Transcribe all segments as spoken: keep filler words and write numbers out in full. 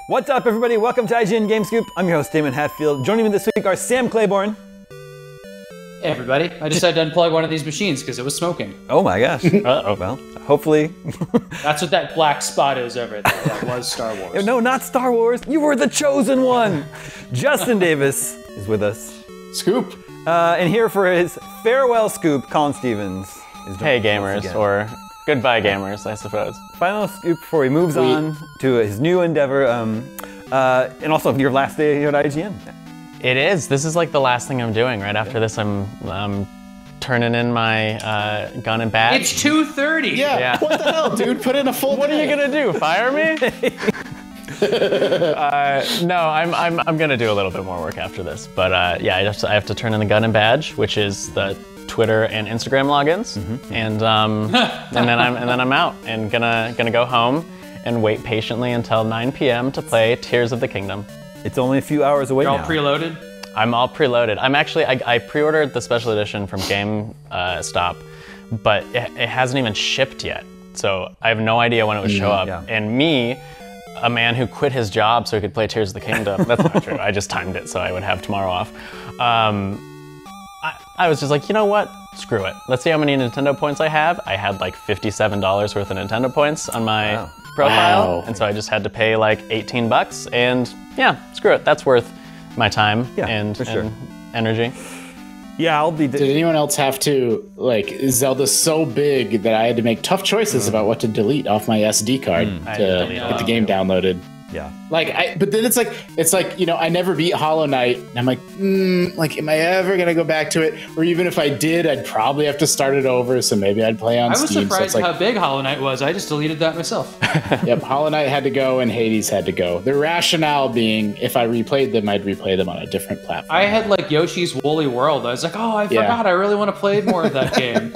What's up, everybody? Welcome to I G N Game Scoop. I'm your host, Damon Hatfield. Joining me this week are Sam Claiborne. Hey, everybody. I decided to unplug one of these machines because it was smoking. Oh my gosh. Uh-oh. Well, hopefully. That's what that black spot is over there. That was Star Wars. No, not Star Wars. You were the chosen one. Justin Davis is with us. Scoop. Uh, and here for his farewell scoop, Colin Stevens. Is hey, gamers, or goodbye, gamers, I suppose. Final scoop before he moves we, on to his new endeavor, um, uh, and also your last day here at I G N. It is. This is like the last thing I'm doing. Right after this, I'm um, turning in my uh, gun and badge. It's two thirty. Yeah. yeah. What the hell, dude? Put in a full What day. are you gonna do? Fire me? uh, no, I'm I'm I'm gonna do a little bit more work after this. But uh, yeah, I have to I have to turn in the gun and badge, which is the Twitter and Instagram logins, mm-hmm. and um, and then I'm and then I'm out and gonna gonna go home and wait patiently until nine p m to play Tears of the Kingdom. It's only a few hours away You're now. all preloaded? I'm all preloaded. I'm actually, I, I pre-ordered the special edition from GameStop, but it, it hasn't even shipped yet. So I have no idea when it would show up. Yeah. And me, a man who quit his job so he could play Tears of the Kingdom, that's not true. I just timed it so I would have tomorrow off. Um, I, I was just like, you know what? Screw it. Let's see how many Nintendo points I have. I had like fifty-seven dollars worth of Nintendo points on my wow. profile. Wow. And so I just had to pay like eighteen bucks, and yeah, screw it. That's worth my time yeah, and, for sure. and energy. Yeah, I'll be. Did anyone else have to, like, Zelda's so big that I had to make tough choices mm. about what to delete off my S D card mm. to get the game downloaded? Yeah. Like, I, but then it's like, it's like, you know, I never beat Hollow Knight. And I'm like, mm, like, am I ever going to go back to it? Or even if I did, I'd probably have to start it over. So maybe I'd play on I was Steam. surprised so like, how big Hollow Knight was. I just deleted that myself. Yep, Hollow Knight had to go and Hades had to go. The rationale being, if I replayed them, I'd replay them on a different platform. I had like Yoshi's Woolly World. I was like, oh, I forgot. Yeah. I really want to play more of that game.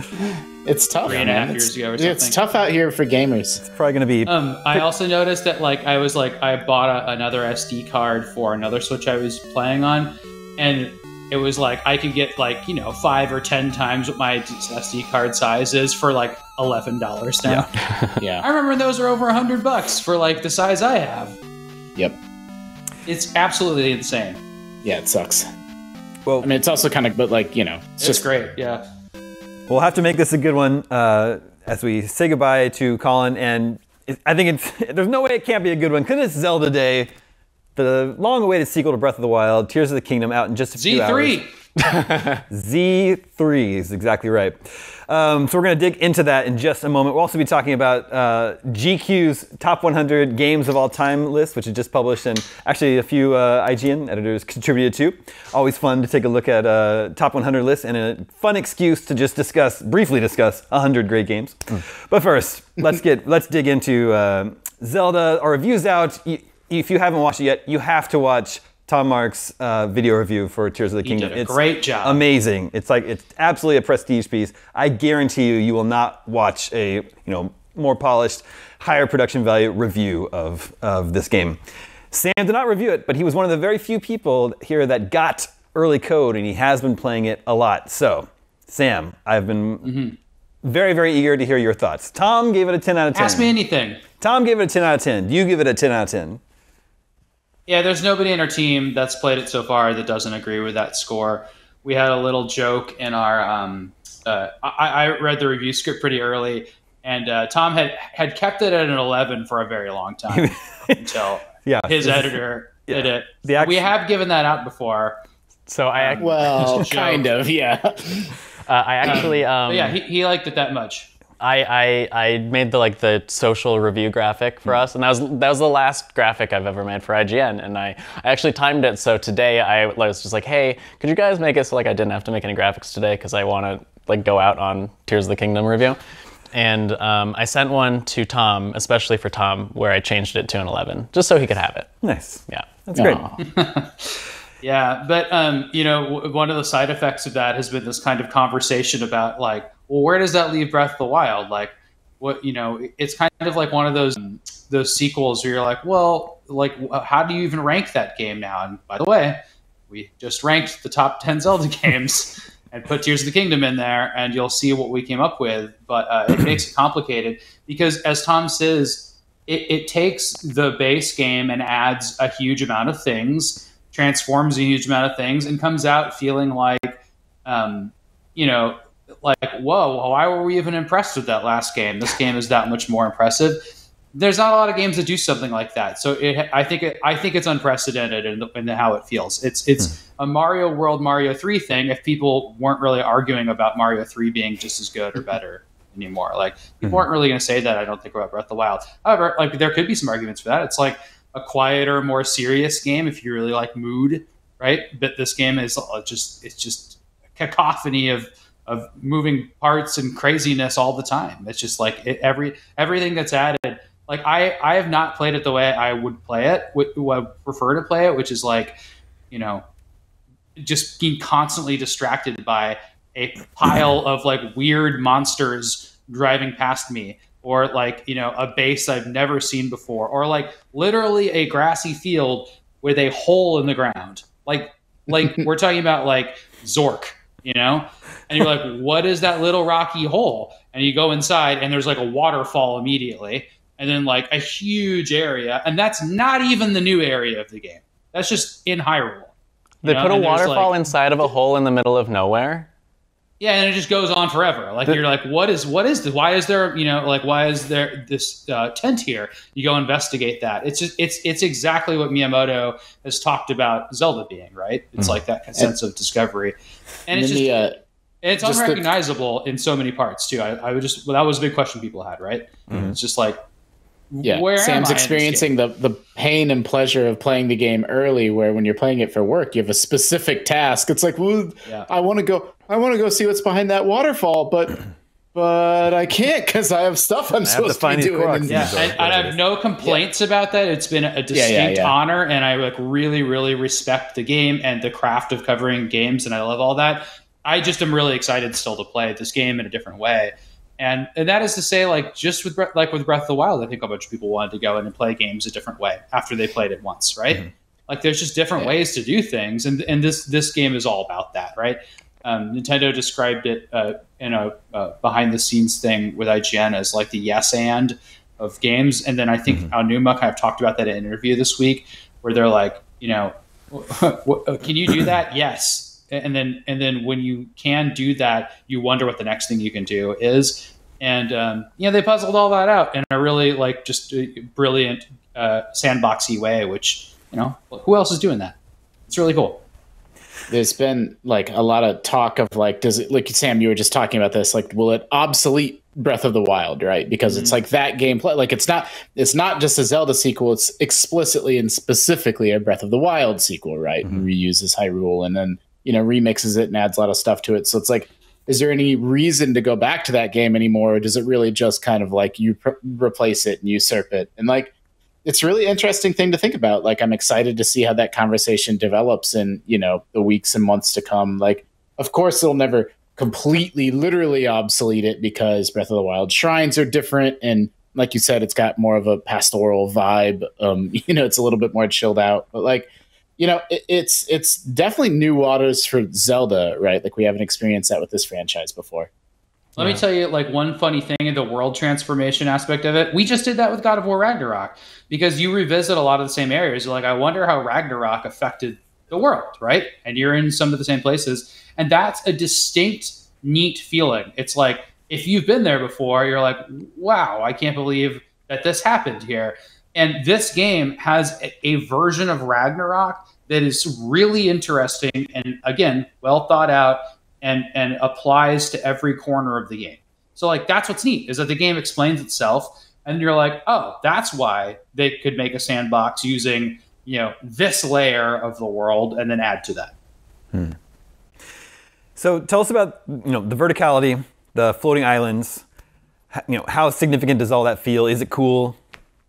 It's tough. Three and a half man. years it's, ago or something. It's tough out here for gamers. It's probably going to be... Um, I also noticed that like I was like, I bought a, another S D card for another Switch I was playing on, and it was like I could get like, you know, five or ten times what my S D card size is for like eleven dollars now. Yeah. yeah. I remember those are over a hundred bucks for like the size I have. Yep. It's absolutely insane. Yeah, it sucks. Well, I mean, it's also kind of, but like, you know, it's, it's just great. Yeah. We'll have to make this a good one uh, as we say goodbye to Colin. And it, I think it's, there's no way it can't be a good one because it's Zelda Day, the long-awaited sequel to Breath of the Wild, Tears of the Kingdom, out in just a few Z three. hours. Z three is exactly right. Um, so we're going to dig into that in just a moment. We'll also be talking about uh, G Q's Top one hundred Games of All Time list, which is just published, and actually a few uh, I G N editors contributed to. Always fun to take a look at uh, Top one hundred lists and a fun excuse to just discuss, briefly discuss, one hundred great games. Mm. But first, let's get let's dig into uh, Zelda. Our review's out. If you haven't watched it yet, you have to watch Tom Mark's uh, video review for Tears of the Kingdom. He did a it's great job. Amazing. It's like it's absolutely a prestige piece. I guarantee you, you will not watch a you know more polished, higher production value review of of this game. Sam did not review it, but he was one of the very few people here that got early code, and he has been playing it a lot. So, Sam, I've been mm-hmm. very very eager to hear your thoughts. Tom gave it a ten out of ten. Ask me anything. Tom gave it a ten out of ten. Do you give it a ten out of ten? Yeah, there's nobody in our team that's played it so far that doesn't agree with that score. We had a little joke in our. Um, uh, I, I read the review script pretty early, and uh, Tom had had kept it at an eleven for a very long time until yeah, his editor yeah. did it. The action- we have given that out before. So I um, well, kind of, yeah. uh, I actually um, yeah, he, he liked it that much. I, I I made the like the social review graphic for us, and that was that was the last graphic I've ever made for I G N, and I, I actually timed it so today I was just like, hey, could you guys make it so like I didn't have to make any graphics today because I want to like go out on Tears of the Kingdom review, and um, I sent one to Tom, especially for Tom, where I changed it to an eleven just so he could have it. Nice, yeah, that's great. Yeah, but um, you know, w- one of the side effects of that has been this kind of conversation about like, well, where does that leave Breath of the Wild? Like, what you know, it's kind of like one of those um, those sequels where you're like, well, like, how do you even rank that game now? And by the way, we just ranked the top ten Zelda games and put Tears of the Kingdom in there, and you'll see what we came up with. But uh, it makes it complicated because, as Tom says, it, it takes the base game and adds a huge amount of things, transforms a huge amount of things, and comes out feeling like, um, you know, like, whoa, why were we even impressed with that last game? This game is that much more impressive. There's not a lot of games that do something like that. So it, I think it, I think it's unprecedented in, the, in the, how it feels. It's it's mm. a Mario World Mario three thing if people weren't really arguing about Mario three being just as good or better anymore. Like, people mm. weren't really going to say that, I don't think, about Breath of the Wild. However, like, there could be some arguments for that. It's like a quieter, more serious game if you really like mood, right? But this game is just it's just a cacophony of of moving parts and craziness all the time. It's just like it, every everything that's added. Like, I, I have not played it the way I would play it, would, would prefer to play it, which is like, you know, just being constantly distracted by a pile of like weird monsters driving past me, or like, you know, a base I've never seen before, or like literally a grassy field with a hole in the ground. Like, like we're talking about like Zork, you know? And you're like, what is that little rocky hole? And you go inside and there's like a waterfall immediately. And then like a huge area. And that's not even the new area of the game. That's just in Hyrule. They know? put a and waterfall like, inside of a hole in the middle of nowhere? Yeah, and it just goes on forever. Like, the, you're like, what is what is this? Why is there, you know, like, why is there this uh, tent here? You go investigate that. It's just, it's it's exactly what Miyamoto has talked about Zelda being, right? It's mm-hmm. like that sense and, of discovery. And it's just, the, uh, it's just unrecognizable the, in so many parts, too. I, I would just, well, that was a big question people had, right? Mm-hmm. It's just like, yeah, where Sam's experiencing the, the pain and pleasure of playing the game early, where when you're playing it for work, you have a specific task. It's like, well, yeah. I want to go, I want to go see what's behind that waterfall, but but I can't because I have stuff I'm I supposed to, to be doing. And, yeah, and, and I have no complaints yeah. about that. It's been a distinct yeah, yeah, yeah. honor, and I like really, really respect the game and the craft of covering games, and I love all that. I just am really excited still to play this game in a different way. And and that is to say, like, just with like with Breath of the Wild, I think a bunch of people wanted to go in and play games a different way after they played it once, right? Mm-hmm. Like, there's just different yeah. ways to do things, and and this this game is all about that, right? Um, Nintendo described it uh, in a uh, behind the scenes thing with I G N as like the yes and of games, and then I think mm-hmm. Aonuma kind of talked about that in an interview this week, where they're like, you know, can you do that? Yes. And then, and then when you can do that, you wonder what the next thing you can do is. And um, you know, they puzzled all that out in a really like just a brilliant uh, sandboxy way. Which, you know, who else is doing that? It's really cool. There's been like a lot of talk of like, does it, like Sam, you were just talking about this, like, will it obsolete Breath of the Wild, right? Because mm-hmm. it's like that gameplay, like it's not, it's not just a Zelda sequel. It's explicitly and specifically a Breath of the Wild sequel, right? Mm-hmm. And reuses Hyrule and then, you know, remixes it and adds a lot of stuff to it. So it's like, is there any reason to go back to that game anymore? Or does it really just kind of like you pr- replace it and usurp it? And like, it's a really interesting thing to think about. Like, I'm excited to see how that conversation develops in, you know, the weeks and months to come. Like, of course, it'll never completely, literally obsolete it because Breath of the Wild shrines are different. And like you said, it's got more of a pastoral vibe. Um, you know, it's a little bit more chilled out, but like, you know, it, it's it's definitely new waters for Zelda, right? Like, we haven't experienced that with this franchise before. Let yeah. me tell you, like, one funny thing in the world transformation aspect of it. We just did that with God of War Ragnarok, because you revisit a lot of the same areas. You're like, I wonder how Ragnarok affected the world, right? And you're in some of the same places. And that's a distinct, neat feeling. It's like, if you've been there before, you're like, wow, I can't believe that this happened here. And this game has a, a version of Ragnarok that is really interesting and, again, well thought out and, and applies to every corner of the game. So, like, that's what's neat, is that the game explains itself, and you're like, oh, that's why they could make a sandbox using, you know, this layer of the world and then add to that. Hmm. So tell us about, you know, the verticality, the floating islands. You know, how significant does all that feel? Is it cool?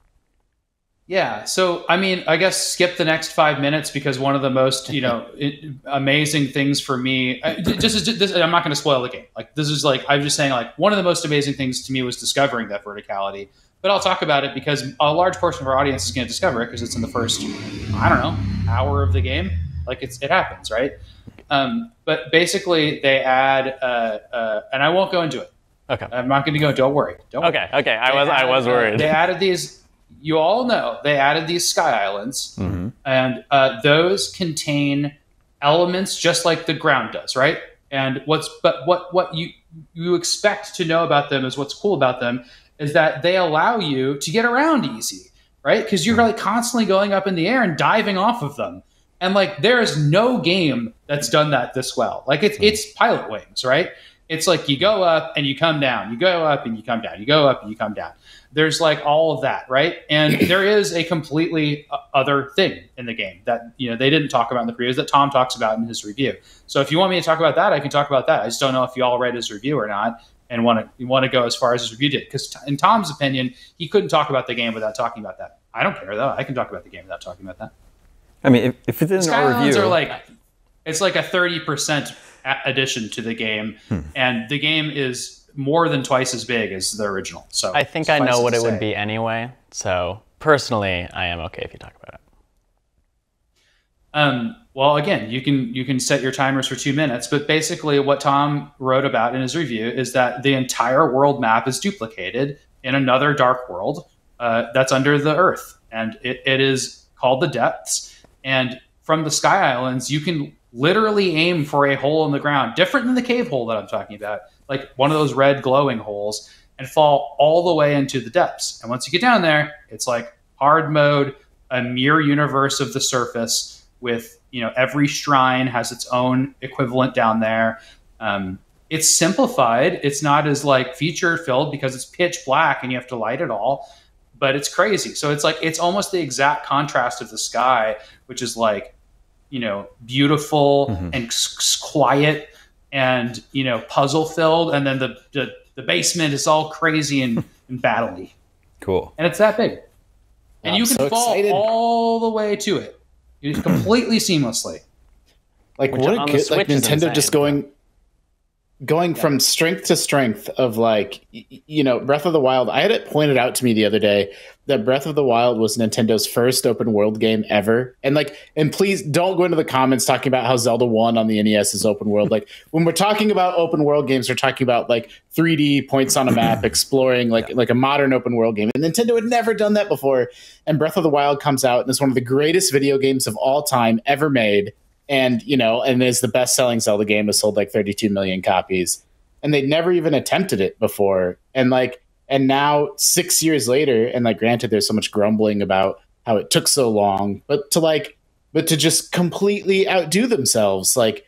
Yeah. So, I mean, I guess skip the next five minutes because one of the most, you know, it, amazing things for me, just, just this, I'm not going to spoil the game. Like, this is like, I'm just saying, like, one of the most amazing things to me was discovering that verticality. But I'll talk about it because a large portion of our audience is going to discover it because it's in the first, I don't know, hour of the game. Like, it's, it happens, right? Um, but basically, they add, uh, uh, and I won't go into it. Okay. I'm not going to go. Don't worry. Don't worry. Okay. Okay. I was, added, I was worried. Uh, they added these. you all know they added these sky islands, mm-hmm. and uh, those contain elements just like the ground does, right? And what's but what what you you expect to know about them is what's cool about them is that they allow you to get around easy, right? Because you're like constantly going up in the air and diving off of them. And like there is no game that's done that this well. Like it's it's Pilot Wings, right? It's like you go up and you come down, you go up and you come down, you go up and you come down. There's like all of that, right? And there is a completely other thing in the game that, you know, they didn't talk about in the previews that Tom talks about in his review. So if you want me to talk about that, I can talk about that. I just don't know if you all read his review or not and want to you want to go as far as his review did. Because in Tom's opinion, he couldn't talk about the game without talking about that. I don't care though. I can talk about the game without talking about that. I mean, if, if it's in Sky our Islands review, are like it's like a thirty percent addition to the game, hmm. and the game is more than twice as big as the original. So I think I know what it would be anyway. So personally, I am okay if you talk about it. Um, well, again, you can you can set your timers for two minutes, but basically what Tom wrote about in his review is that the entire world map is duplicated in another dark world uh, that's under the Earth, and it, it is called the Depths. And from the Sky Islands, you can literally aim for a hole in the ground, different than the cave hole that I'm talking about, like one of those red glowing holes, and fall all the way into the depths. And once you get down there, it's like hard mode, a mirror universe of the surface with, you know, every shrine has its own equivalent down there. Um, it's simplified. It's not as like feature filled because it's pitch black and you have to light it all, but it's crazy. So it's like, it's almost the exact contrast of the sky, which is like, you know, beautiful mm-hmm. and s- quiet and, you know, puzzle filled. And then the, the, the basement is all crazy and, and battle-y. Cool. And it's that big. And I'm you can so fall excited. all the way to it. You just completely seamlessly. Like Which what a on the good, Switch like is Nintendo insane. just going going yeah. from strength to strength of like, you know, Breath of the Wild. I had it pointed out to me the other day that Breath of the Wild was Nintendo's first open world game ever. And like, and please don't go into the comments talking about how Zelda one on the N E S is open world. Like when we're talking about open world games, we're talking about like three D points on a map, exploring like, yeah. like a modern open world game. And Nintendo had never done that before. And Breath of the Wild comes out and it's one of the greatest video games of all time ever made. And, you know, and is the best-selling Zelda game, has sold like thirty-two million copies. And they'd never even attempted it before. And like, and now six years later, and like, granted, there's so much grumbling about how it took so long, but to like, but to just completely outdo themselves. Like,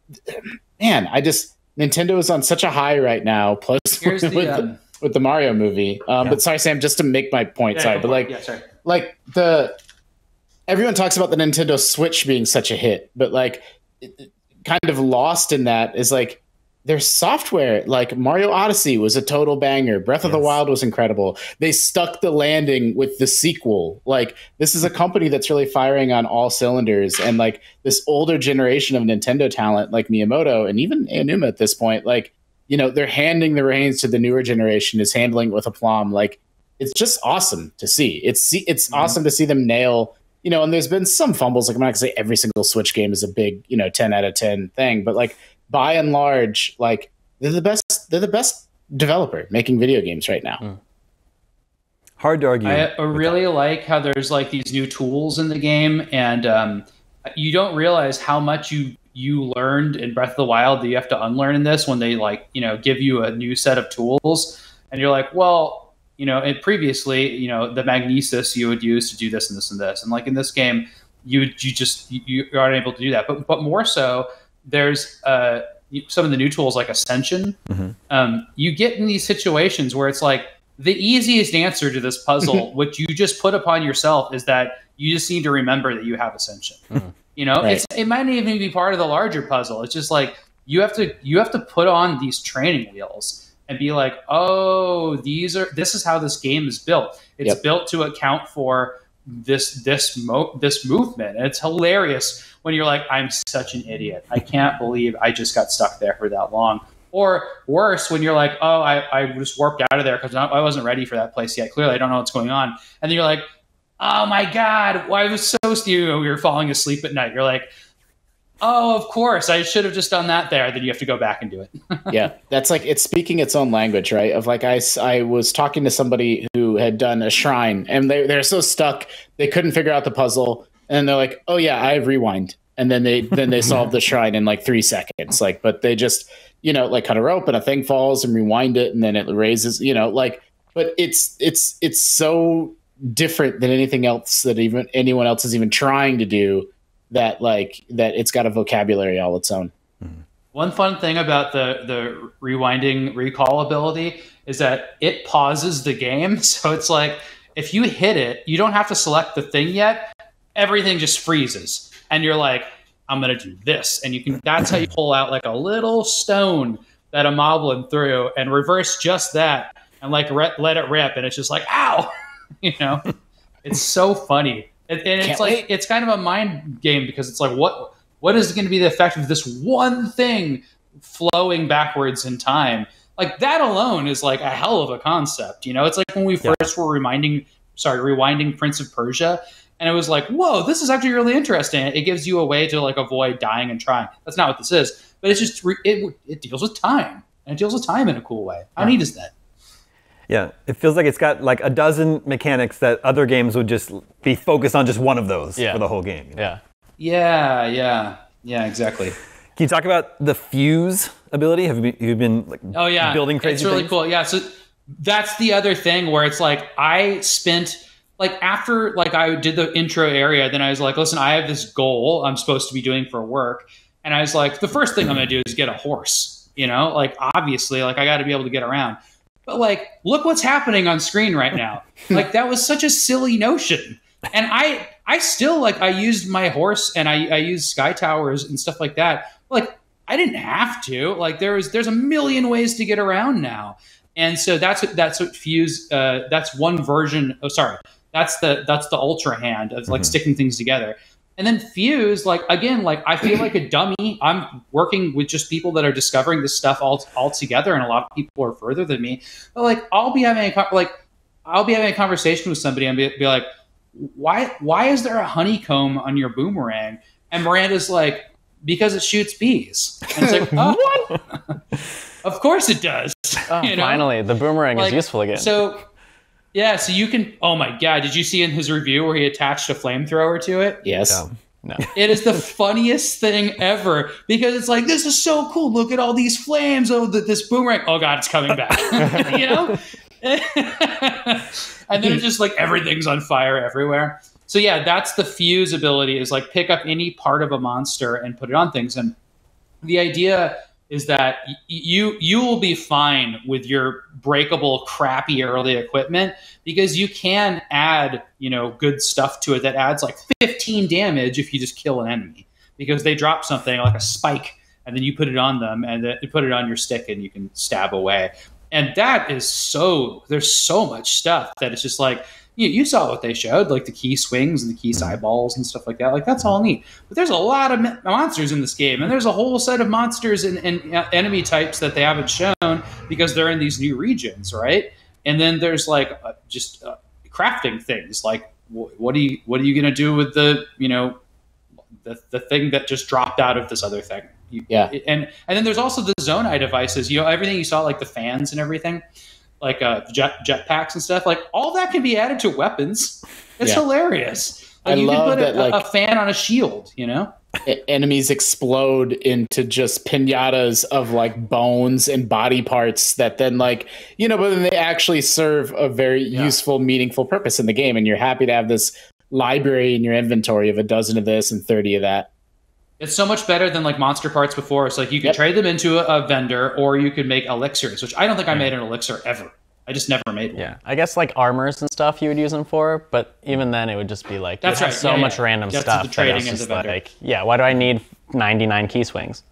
man, I just, Nintendo is on such a high right now. Plus, Here's with, the, with, um, the, with the Mario movie. Um, yeah. But sorry, Sam, just to make my point, Yeah, sorry, but like, yeah, sorry. like the, everyone talks about the Nintendo Switch being such a hit, but like it, it kind of lost in that is like their software, like Mario Odyssey was a total banger. Breath yes. of the Wild was incredible. They stuck the landing with the sequel. Like this is a company that's really firing on all cylinders, and like this older generation of Nintendo talent like Miyamoto and even Aonuma at this point, like, you know, they're handing the reins to the newer generation, is handling it with aplomb. Like it's just awesome to see. It's it's mm-hmm. awesome to see them nail. You know, and there's been some fumbles. Like I'm not gonna say every single Switch game is a big, you know, ten out of ten thing, but like by and large, like they're the best. They're the best developer making video games right now. Mm. Hard to argue. I, I really that. like how there's like these new tools in the game, and um, you don't realize how much you you learned in Breath of the Wild that you have to unlearn in this when they like, you know, give you a new set of tools, and you're like, well. You know, and previously, you know, the magnesis you would use to do this and this and this, and like in this game, you you just you, you aren't able to do that. But but more so, there's uh, some of the new tools like Ascension. Mm-hmm. Um, you get in these situations where it's like the easiest answer to this puzzle, which you just put upon yourself, is that you just need to remember that you have Ascension. Mm-hmm. You know, right. it's, it might not even be part of the larger puzzle. It's just like you have to you have to put on these training wheels. And be like, oh, these are. This is how this game is built. It's yep. built to account for this this mo- this movement. And it's hilarious when you're like, I'm such an idiot. I can't believe I just got stuck there for that long. Or worse, when you're like, oh, I, I just warped out of there because I wasn't ready for that place yet. Clearly, I don't know what's going on. And then you're like, oh my god, why was so you know, you're falling asleep at night. You're like. Oh, of course. I should have just done that there. Then you have to go back and do it. Yeah, that's like it's speaking its own language, right? Of like I, I was talking to somebody who who had done a shrine, and they they're so stuck they couldn't figure out the puzzle, and they're like, "Oh yeah, I have rewind," and then they then they solve the shrine in like three seconds. Like, but they just you know like cut a rope and a thing falls and rewind it, and then it raises. You know, like, but it's it's it's so different than anything else that even anyone else is even trying to do. That like that it's got a vocabulary all its own. One fun thing about the the rewinding recall ability is that it pauses the game. So it's like if you hit it, you don't have to select the thing yet. Everything just freezes, and you're like, "I'm gonna do this," and you can. That's how you pull out like a little stone that a moblin threw, and reverse just that, and like re- let it rip, and it's just like, "Ow!" You know, it's so funny, and, and it's Can't like wait. it's kind of a mind game because it's like what. What is going to be the effect of this one thing flowing backwards in time? Like that alone is like a hell of a concept. You know, it's like when we Yeah. first were reminding, sorry, rewinding Prince of Persia, and it was like, whoa, this is actually really interesting. It gives you a way to like avoid dying and trying. That's not what this is, but it's just re- it it deals with time, and it deals with time in a cool way. How neat is that? Yeah, it feels like it's got like a dozen mechanics that other games would just be focused on just one of those Yeah. for the whole game. you know? Yeah. Yeah, yeah, yeah, exactly. Can you talk about the fuse ability? Have you been, you've been like Oh yeah, building crazy It's really things? cool. Yeah, so that's the other thing where it's like I spent like after like I did the intro area, then I was like, listen, I have this goal I'm supposed to be doing for work, and I was like, the first thing I'm gonna do is get a horse. You know, like obviously, like I got to be able to get around. But like, look what's happening on screen right now. Like that was such a silly notion, and I I still like I used my horse and I I used sky towers and stuff like that. Like I didn't have to. Like there's there's a million ways to get around now, and so that's what that's what Fuse. Uh, that's one version. Oh, sorry. That's the that's the ultra hand of like Mhm. sticking things together. And then Fuse, like again, like I feel like a dummy. I'm working with just people that are discovering this stuff all all together, and a lot of people are further than me. But like I'll be having a co- like I'll be having a conversation with somebody and be, be like, why why is there a honeycomb on your boomerang? And Miranda's like, because it shoots bees. And it's like, oh, of course it does. Oh, You know? finally, the boomerang Like, is useful again. So, yeah, so you can. Oh my god, did you see in his review where he attached a flamethrower to it? Yes. Yeah. no. It is the funniest thing ever because it's like, this is so cool. Look at all these flames. Oh, th- this boomerang. Oh god, it's coming back. You know. And then it's just like everything's on fire everywhere. So yeah, that's the Fuse ability. Is like pick up any part of a monster and put it on things. And the idea is that y- you you will be fine with your breakable, crappy early equipment because you can add, you know, good stuff to it that adds like fifteen damage if you just kill an enemy because they drop something like a spike and then you put it on them and then you put it on your stick and you can stab away. And that is so there's so much stuff that it's just like you, you saw what they showed, like the key swings and the key eyeballs and stuff like that. Like that's all neat. But there's a lot of mo- monsters in this game, and there's a whole set of monsters and, and uh, enemy types that they haven't shown because they're in these new regions, right? And then there's like uh, just uh, crafting things. Like wh- what do you what are you gonna do with the you know the the thing that just dropped out of this other thing? You, Yeah. And and then there's also the Zonai devices. You know everything you saw, like the fans and everything. Like uh, jet jetpacks and stuff, like all that can be added to weapons. It's Yeah. hilarious. Like I you love can put that, a, like- a fan on a shield, you know? E- enemies explode into just pinatas of like bones and body parts that then like you know but then they actually serve a very Yeah. useful meaningful purpose in the game, and you're happy to have this library in your inventory of a dozen of this and thirty of that. It's so much better than like monster parts before. It's like you can Yep. trade them into a, a vendor, or you could make elixirs, which I don't think I made an elixir ever. I just never made one. Yeah, I guess like armors and stuff you would use them for, but even then it would just be like That's you'd have right, so yeah, much yeah. random That's stuff. the that trading it's and just the vendor. like, yeah, why do I need ninety-nine key swings?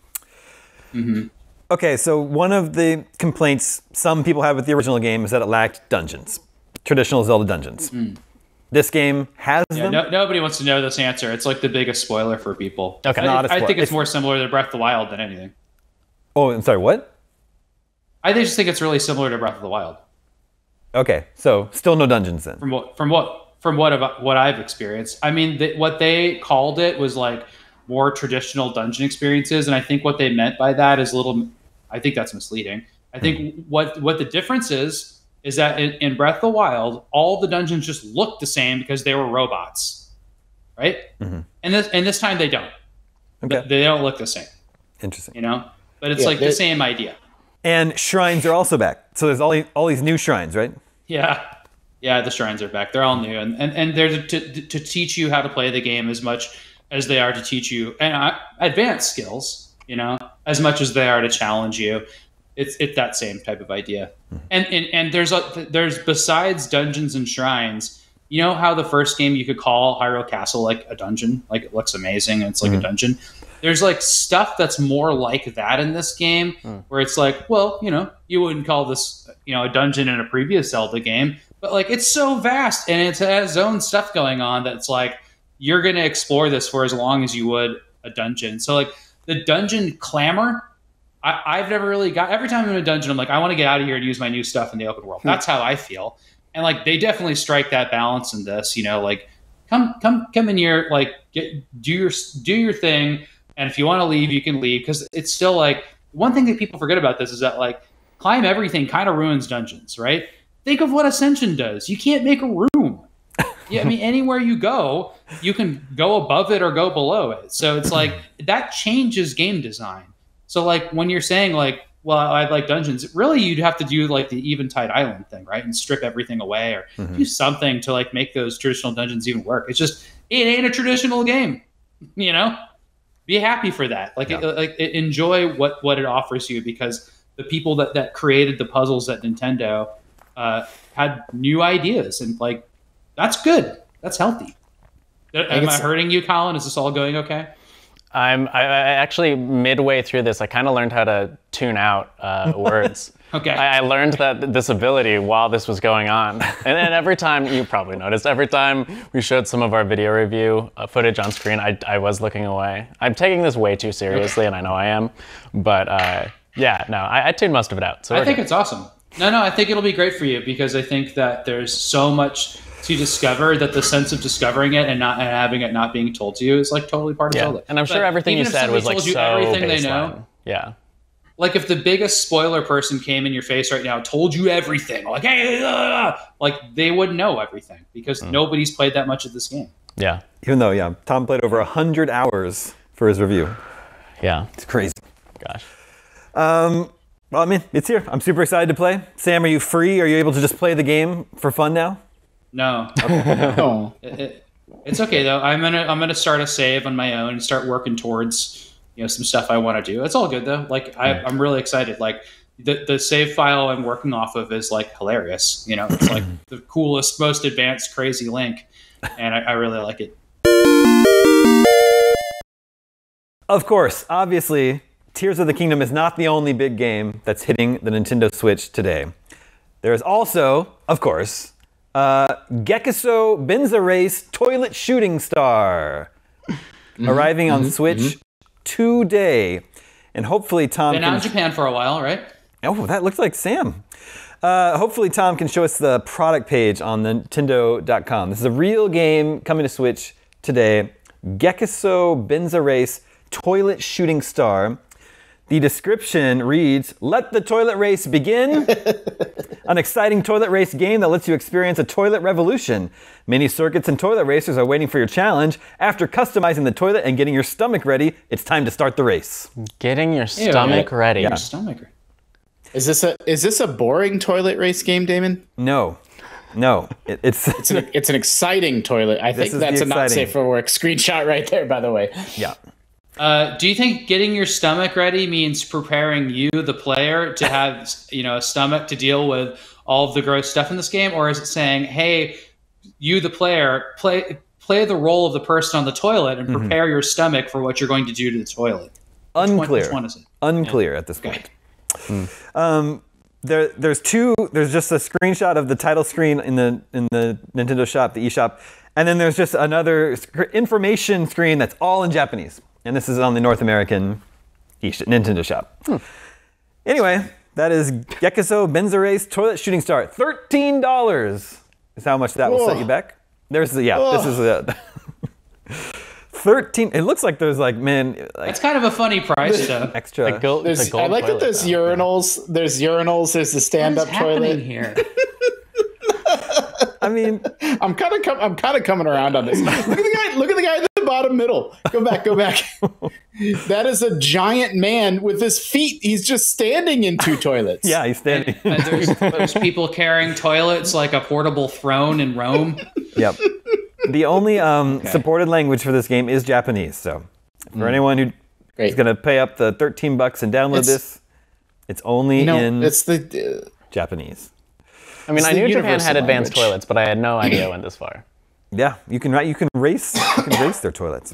Okay, so one of the complaints some people have with the original game is that it lacked dungeons, traditional Zelda dungeons. This game has Yeah, them. no, nobody wants to know this answer. It's like the biggest spoiler for people. Okay. I, Not a I spoil- think it's it's- more similar to Breath of the Wild than anything. Oh, I'm sorry, what? I just think it's really similar to Breath of the Wild. Okay, so still no dungeons then. From what from what from what I've, what I've experienced. I mean, th- what they called it was like more traditional dungeon experiences, and I think what they meant by that is a little. I think that's misleading. I think what what the difference is is that in, in Breath of the Wild, all the dungeons just look the same because they were robots, right? Mm-hmm. And this and this time they don't. Okay. They don't look the same. Interesting. You know, but it's yeah, like the same idea. And shrines are also back. So there's all all these new shrines, right? Yeah. Yeah, the shrines are back. They're all new, and and, and they're to, to teach you how to play the game as much as they are to teach you and uh, advanced skills. You know, as much as they are to challenge you. It's it's that same type of idea. Mm-hmm. And, and and there's a there's besides dungeons and shrines. You know how the first game you could call Hyrule Castle like a dungeon, like it looks amazing and it's like mm-hmm. a dungeon. There's like stuff that's more like that in this game, mm. where it's like, well, you know, you wouldn't call this, you know, a dungeon in a previous Zelda game. But like it's so vast and it has its own stuff going on that's like you're going to explore this for as long as you would a dungeon. So like the dungeon clamor, I, I've never really got. Every time I'm in a dungeon, I'm like, I want to get out of here and use my new stuff in the open world. That's how I feel. And like they definitely strike that balance in this. You know, like come come come in here, like get do your do your thing, and if you want to leave, you can leave because it's still like one thing that people forget about this is that like climb everything kind of ruins dungeons, right? Think of what Ascension does. You can't make a room. Yeah, I mean, anywhere you go, you can go above it or go below it. So it's like that changes game design. So like when you're saying like, well, I like dungeons, really you'd have to do like the Eventide Island thing, right? And strip everything away or mm-hmm. do something to like make those traditional dungeons even work. It's just, it ain't a traditional game, you know? Be happy for that. Like, yeah. it, like it, enjoy what, what it offers you because the people that, that created the puzzles at Nintendo uh, had new ideas and like, that's good. That's healthy. Am I hurting you, Colin? Is this all going okay? I'm I, I actually midway through this, I kind of learned how to tune out uh, words. Okay. I, I learned that this ability while this was going on. And then every time, you probably noticed, every time we showed some of our video review uh, footage on screen, I, I was looking away. I'm taking this way too seriously, okay. and I know I am. But uh, yeah, no, I, I tuned most of it out. So I think good. It's awesome. No, no, I think it'll be great for you because I think that there's so much to discover that the sense of discovering it and not and having it not being told to you is like totally part of yeah. Zelda. And I'm sure but everything you said was like you so everything baseline. They know, yeah. Like if the biggest spoiler person came in your face right now, told you everything, like hey, uh, like they would know everything because mm. nobody's played that much of this game. Yeah. Even though, yeah, Tom played over a hundred hours for his review. Yeah. It's crazy. Gosh. Um. Well, I mean, it's here. I'm super excited to play. Sam, are you free? Are you able to just play the game for fun now? No. Okay. no. It, it, it's okay though. I'm gonna I'm gonna start a save on my own and start working towards you know some stuff I want to do. It's all good though. Like I, I'm really excited. Like the the save file I'm working off of is like hilarious. You know, it's like the coolest, most advanced, crazy Link, and I, I really like it. Of course, obviously, Tears of the Kingdom is not the only big game that's hitting the Nintendo Switch today. There is also, of course, uh, Gekiso Benza Race Toilet Shooting Star mm-hmm, arriving on mm-hmm, Switch mm-hmm. today. And hopefully Tom Been can... out in Japan for a while, right? Oh, that looks like Sam. Uh, hopefully Tom can show us the product page on Nintendo dot com. This is a real game coming to Switch today. Gekiso Benza Race Toilet Shooting Star. The description reads, "Let the toilet race begin." An exciting toilet race game that lets you experience a toilet revolution. Many circuits and toilet racers are waiting for your challenge. After customizing the toilet and getting your stomach ready, it's time to start the race. Getting your stomach Ew, ready. Your stomach. Is this a is this a boring toilet race game, Damon? No. No. It, it's it's an it's an exciting toilet. I think that's a not safe for work screenshot right there, by the way. Yeah. Uh, do you think getting your stomach ready means preparing you, the player, to have you know a stomach to deal with all of the gross stuff in this game, or is it saying, "Hey, you, the player, play play the role of the person on the toilet and prepare mm-hmm. your stomach for what you're going to do to the toilet"? Unclear. Which one, which one is it? Unclear yeah. at this point. Okay. Mm. Um, there, there's two. There's just a screenshot of the title screen in the in the Nintendo Shop, the eShop, and then there's just another sc- information screen that's all in Japanese. And this is on the North American Nintendo Shop. Hmm. Anyway, that is Gekiso Benza Race Toilet Shooting Star. thirteen dollars is how much that Whoa. will set you back. There's the, yeah, Whoa. this is a thirteen. It looks like there's like, man, like It's kind of a funny price, though. extra. Like gold, it's There's, a gold I like that toilet, there's though. urinals. There's urinals. There's the What is stand-up happening toilet. here? I mean, I'm kind of com- I'm kind of coming around on this. Look at the guy. Look at the guy in the bottom middle. Go back. Go back. That is a giant man with his feet. He's just standing in two toilets. yeah, he's standing. And there's, there's people carrying toilets like a portable throne in Rome. Yep. The only um, supported language for this game is Japanese. So for anyone who Great. is going to pay up the thirteen bucks and download It's- this, it's only You know, in it's the. Uh, Japanese. I mean, I the knew Japan universal had advanced language. toilets, but I had no idea it went this far. Yeah, you can you can race you can race their toilets.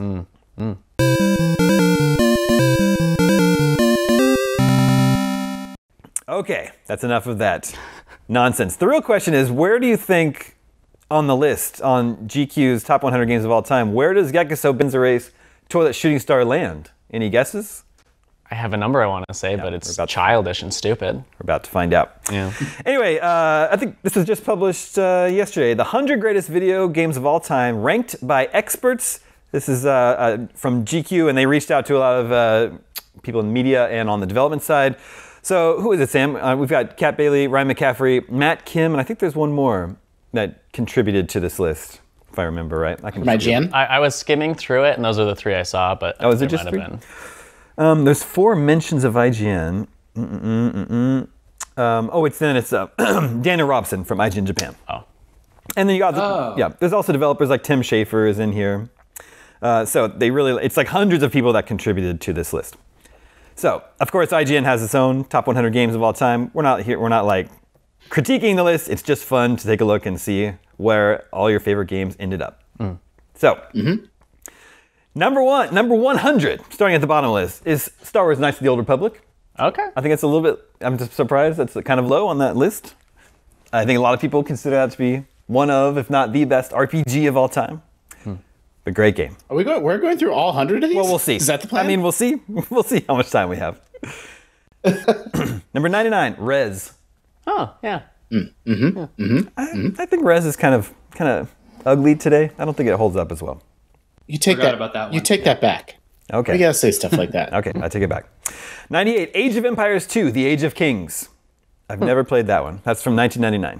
Okay, that's enough of that nonsense. The real question is, where do you think on the list on G Q's top one hundred games of all time, where does Gekiso Benza Race Toilet Shooting Star land? Any guesses? I have a number I want to say, but we're it's about to- childish and stupid. We're about to find out. Yeah. Anyway, uh, I think this was just published uh, yesterday. The one hundred greatest video games of all time, ranked by experts. This is uh, uh, from G Q, and they reached out to a lot of uh, people in media and on the development side. So who is it, Sam? Uh, we've got Kat Bailey, Ryan McCaffrey, Matt Kim, and I think there's one more that contributed to this list, if I remember right. I can My Jen. I, I was skimming through it, and those are the three I saw, but Oh, is it there just might three? have been. Um, there's four mentions of I G N. Mm-mm, mm-mm. Um, oh, it's then it's uh, Daniel Robson from I G N Japan. Oh. And then you got the, Oh. yeah. There's also developers like Tim Schafer is in here. Uh, so they really it's like hundreds of people that contributed to this list. So of course I G N has its own top one hundred games of all time. We're not here. We're not like critiquing the list. It's just fun to take a look and see where all your favorite games ended up. So. Number one, number one hundred, starting at the bottom of the list, is Star Wars Knights of the Old Republic. Okay. I think it's a little bit, I'm just surprised that's kind of low on that list. I think a lot of people consider that to be one of, if not the best R P G of all time. But great game. Are we going? We're going through all hundred of these. Well, we'll see. Is that the plan? I mean, we'll see. We'll see how much time we have. Number ninety-nine, Rez. Oh, yeah. I, I think Rez is kind of kind of ugly today. I don't think it holds up as well. you take Forgot that. about that You one. take that back. Okay. You gotta say stuff like that. Okay, I take it back. ninety-eight, Age of Empires two, The Age of Kings. I've never played that one. That's from nineteen ninety-nine.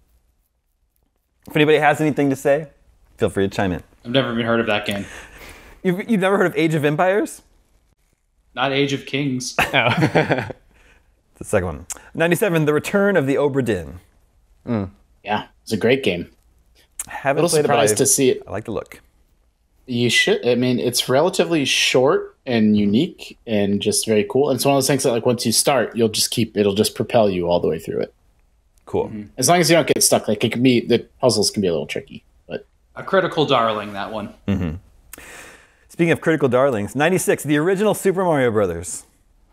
If anybody has anything to say, feel free to chime in. I've never even heard of that game. You've, you've never heard of Age of Empires? Not Age of Kings. The second one. ninety-seven, The Return of the Obra Dinn. Yeah, it's a great game. Haven't A little played it, but surprised I- to see it. I like the look. You should. I mean, it's relatively short and unique and just very cool. And it's one of those things that, like, once you start, you'll just keep. It'll just propel you all the way through it. Cool. As long as you don't get stuck. Like, it can be the puzzles can be a little tricky, but A critical darling, that one. Speaking of critical darlings, ninety-six, the original Super Mario Brothers.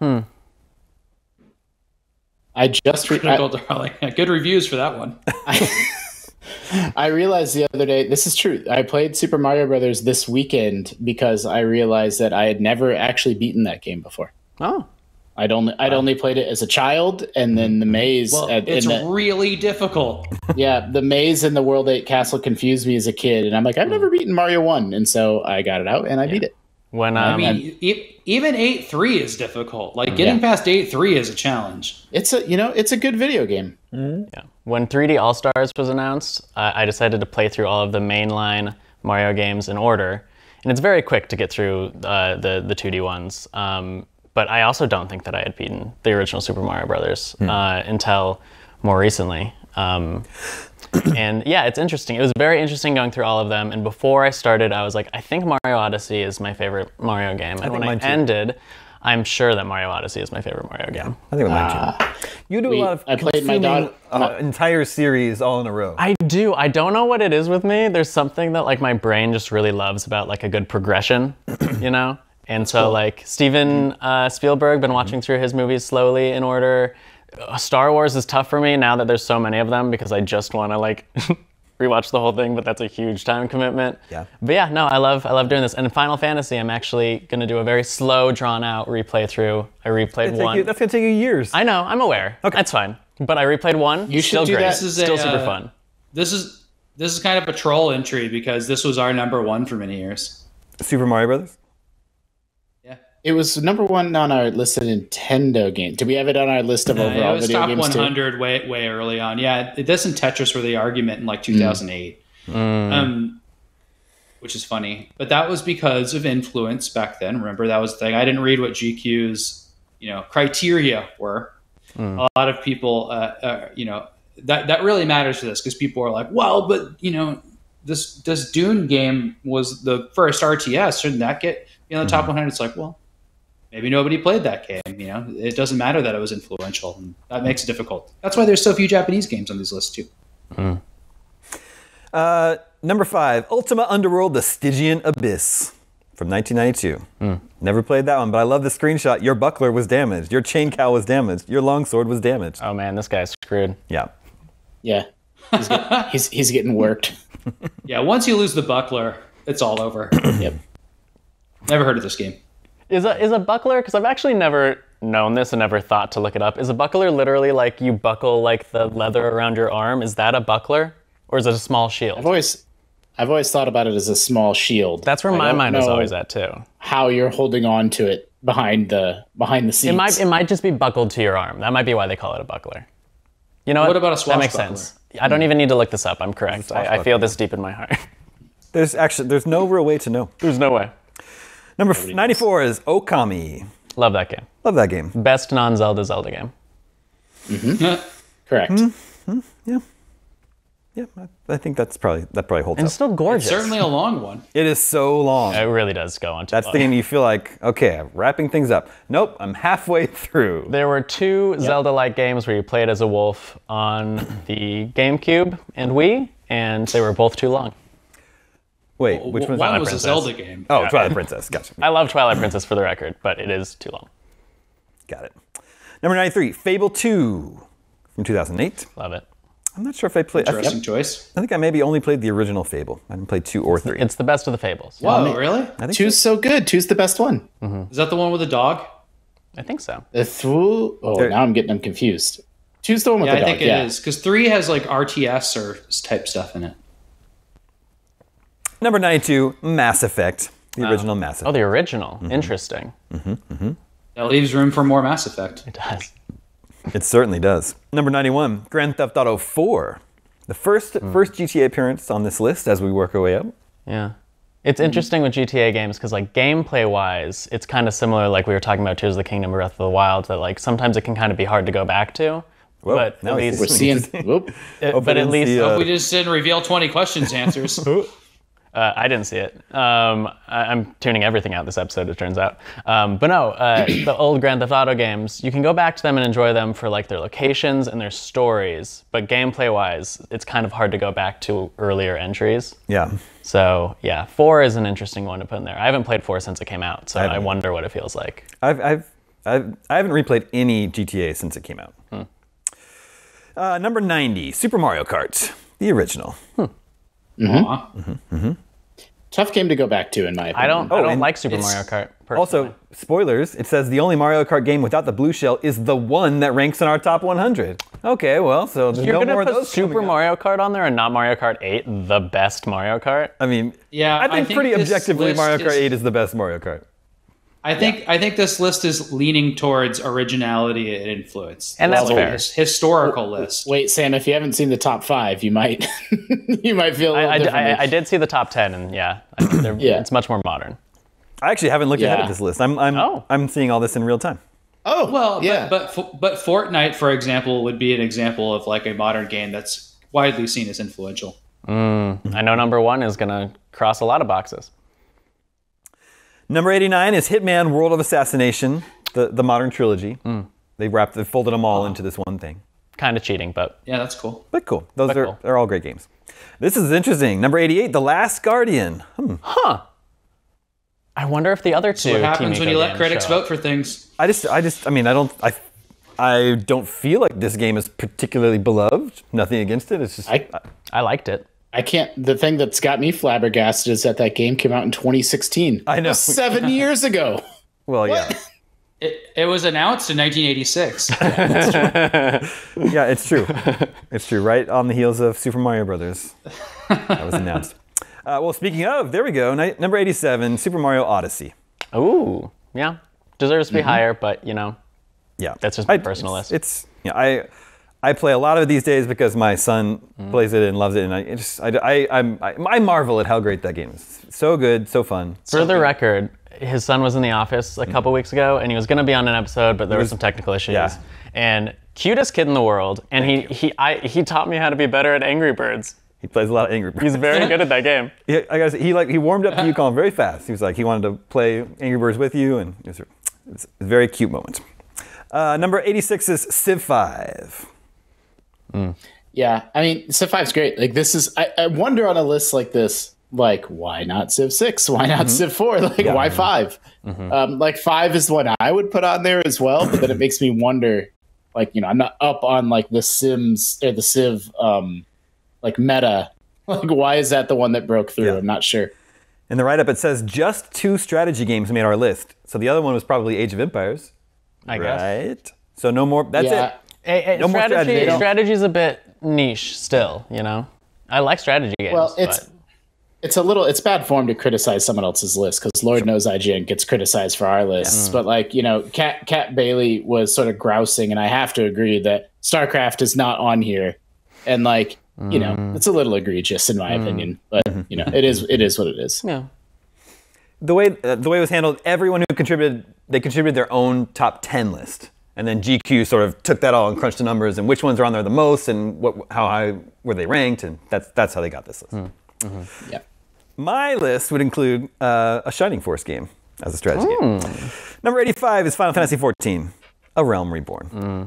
I just re- Critical I, darling. Yeah, good reviews for that one. I realized the other day. This is true. I played Super Mario Brothers this weekend because I realized that I had never actually beaten that game before. Oh. I'd only I'd only played it as a child, and then the maze. Well, at, it's in the, really difficult. yeah, the maze in the World Eight Castle confused me as a kid, and I'm like, I've never beaten Mario One, and so I got it out and I beat it. When I um, mean, e- even eight three is difficult. Like, getting Yeah. past eight three is a challenge. It's a you know it's a good video game. yeah. when three D All Stars was announced, I, I decided to play through all of the mainline Mario games in order, and it's very quick to get through uh, the the two D ones. Um, but I also don't think that I had beaten the original Super Mario Brothers uh, until more recently. Um, and yeah, it's interesting. It was very interesting going through all of them. And before I started, I was like, I think Mario Odyssey is my favorite Mario game. And think when I mine too. ended, I'm sure that Mario Odyssey is my favorite Mario game. I think with mine too. You do we- a lot of I played my consuming daughter- uh, entire series all in a row. I do. I don't know what it is with me. There's something that like my brain just really loves about like a good progression, you know? And so like Steven uh, Spielberg, been watching through his movies slowly in order. Uh, Star Wars is tough for me now that there's so many of them because I just want to like rewatch the whole thing, but that's a huge time commitment. Yeah. But yeah, no, I love I love doing this. And in Final Fantasy, I'm actually gonna do a very slow, drawn out replay through. I replayed Take one. you- that's gonna take you years. I know, I'm aware. Okay. That's fine. But I replayed one. You should still do great. that. This is Still a, super uh, fun. This is this is kind of a troll entry because this was our number one for many years. Super Mario Brothers? Yeah. It was number one on our list of Nintendo games. Do we have it on our list of Uh, overall it was video top games one too? hundred way way early on. Yeah, this and Tetris were the argument in like two thousand eight. Um, which is funny. But that was because of influence back then. Remember, that was the thing. I didn't read what G Q's, you know, criteria were. A lot of people, uh, uh, you know, that that really matters for this because people are like, well, but you know, this this Dune game was the first R T S. Shouldn't that get in the top one hundred? It's like, well, maybe nobody played that game. You know, it doesn't matter that it was influential, and that makes it difficult. That's why there's so few Japanese games on these lists too. Uh, number five, Ultima Underworld: The Stygian Abyss from nineteen ninety-two. Never played that one, but I love the screenshot. Your buckler was damaged. Your chain cow was damaged. Your longsword was damaged. Oh man, this guy's screwed. Yeah. Yeah. He's, get, he's, he's getting worked. Yeah, once you lose the buckler, it's all over. Yep. Never heard of this game. Is a is a buckler? Because I've actually never known this and never thought to look it up. Is a buckler literally like you buckle like the leather around your arm? Is that a buckler, or is it a small shield? I've always, I've always thought about it as a small shield. That's where I my don't mind was know always at too. How you're holding on to it behind the behind the scenes. It might it might just be buckled to your arm. That might be why they call it a buckler. You know what? What about a That makes swashbuckler? sense. I don't even need to look this up. I'm correct. I, I feel this deep in my heart. There's actually there's no real way to know. There's no way. Number f- ninety-four is Okami. Love that game. Love that game. Best non-Zelda Zelda game. Correct. Yeah. Yeah, I, I think that's probably that probably holds And up. it's still gorgeous. Certainly a long one. It is so long. It really does go on too That's long. the game you feel like, okay, I'm wrapping things up. Nope, I'm halfway through. There were two Zelda-like games where you played as a wolf on the GameCube and Wii, and they were both too long. Wait, which one one's was Princess. a Zelda game. Oh, Twilight Princess. Gotcha. I love Twilight Princess for the record, but it is too long. Got it. Number ninety-three, Fable two from two thousand eight. Love it. I'm not sure if I played. I think, Interesting choice. I think I maybe only played the original Fable. I didn't play two or three. It's the best of the Fables. Whoa, really? I think Two's so good. Two's the best one. Is that the one with the dog? I think so. The through. Oh, There- now I'm getting them confused. Two's the one with Yeah, the I dog. think it yeah. is because three has like R T S or type stuff in it. Number ninety-two, Mass Effect. The original Mass Oh, Effect. the original. Interesting. That leaves room for more Mass Effect. It does. It certainly does. Number ninety-one, Grand Theft Auto four. The first first G T A appearance on this list as we work our way up. Yeah. It's interesting with G T A games because, like, gameplay-wise, it's kind of similar, like we were talking about Tears of the Kingdom, Breath of the Wild, that, like, sometimes it can kind of be hard to go back to. Whoa, but now at it's- We're least, seeing. Whoop. it- Hope I but at didn't least see, uh, We just didn't reveal twenty questions answers. Uh, I didn't see it. Um, I, I'm tuning everything out this episode, it turns out. Um, but no, uh, the old Grand Theft Auto games, you can go back to them and enjoy them for like their locations and their stories. But gameplay-wise, it's kind of hard to go back to earlier entries. Yeah. So yeah, four is an interesting one to put in there. I haven't played four since it came out, so I, haven't. wonder what it feels like. I've, I've, I've, I haven't replayed any G T A since it came out. Uh, number ninety, Super Mario Kart, the original. Aw. Tough game to go back to, in my opinion. I don't. Oh, I don't and like Super it's- Mario Kart. Personally. Also, spoilers, it says the only Mario Kart game without the blue shell is the one that ranks in our top one hundred. Okay, well, so there's you're no gonna more of put those Super coming out. Mario Kart on there and not Mario Kart eight, the best Mario Kart. I mean, Yeah, I think, I think pretty this objectively list Mario Kart is- eight is the best Mario Kart. I think I think this list is leaning towards originality and influence. And that's Well, fair. his- historical list. Wait, Sam, if you haven't seen the top five, you might you might feel a little I, I, differently. I, I did see the top ten, and yeah, I think they're- Yeah. it's much more modern. I actually haven't looked ahead Yeah. at this list. I'm, I'm, Oh. I'm seeing all this in real time. oh, Well, yeah. but, but but Fortnite, for example, would be an example of like a modern game that's widely seen as influential. I know number one is gonna cross a lot of boxes. Number eighty-nine is Hitman World of Assassination, the, the modern trilogy. They wrapped, they folded them all into this one thing. Kind of cheating, but Yeah, that's cool. But cool. Those But are cool. they're all great games. This is interesting. Number eighty-eight, The Last Guardian. Hmm. I wonder if the other two. So what happens Team when you Ico let games critics show up. vote for things? I just, I just, I mean, I don't, I, I don't feel like this game is particularly beloved. Nothing against it. It's just, I, I liked it. I can't. The thing that's got me flabbergasted is that that game came out in twenty sixteen. I know. Seven years ago. well, yeah, It, it was announced in nineteen eighty-six. yeah, it's true. It's true. Right on the heels of Super Mario Brothers, that was announced. Uh, well, speaking of, there we go. Ni- number eighty-seven, Super Mario Odyssey. Ooh, yeah. Deserves to be Mm-hmm. higher, but you know, Yeah, that's just my I- personal it's, list. It's yeah, I I play a lot of it these days because my son Mm. plays it and loves it, and I it just I I I'm, I I marvel at how great that game is. So good, so fun. For the record, his son was in the office a couple weeks ago, and he was going to be on an episode, but there were some technical issues. yeah. And cutest kid in the world, and he he I he taught me how to be better at Angry Birds. He plays a lot of Angry Birds. He's very good at that game. He, I gotta say, he like he warmed up to you, Colin, very fast. He was like he wanted to play Angry Birds with you, and it was, it was a very cute moment. Uh, number eighty-six is Civ five. Yeah, I mean, Civ five's great. Like, this is, I, I wonder on a list like this, like, why not Civ six? Why not Civ four? Like, why five? Um, like, five is what I would put on there as well, but then it makes me wonder, like, you know, I'm not up on, like, the Sims, or the Civ, um, like, meta. Like, why is that the one that broke through? Yeah. I'm not sure. In the write-up, it says just two strategy games made our list. So the other one was probably Age of Empires. I guess. Right? So no more. That's Yeah. it. Hey, hey, No more strategy. strategy, They don't- strategy's a bit niche still, you know? I like strategy games. Well, it's but it's a little it's bad form to criticize someone else's list because Lord knows I G N gets criticized for our lists. But like you know, Cat Cat Bailey was sort of grousing, and I have to agree that StarCraft is not on here, and like you know, it's a little egregious in my opinion. But you know, it is it is what it is. yeah. The way uh, the way it was handled, everyone who contributed, they contributed their own top ten list, and then G Q sort of took that all and crunched the numbers and which ones are on there the most and what how high were they ranked, and that's that's how they got this list. Yeah. My list would include uh, a Shining Force game as a strategy game. Number eighty-five is Final Fantasy fourteen, A Realm Reborn.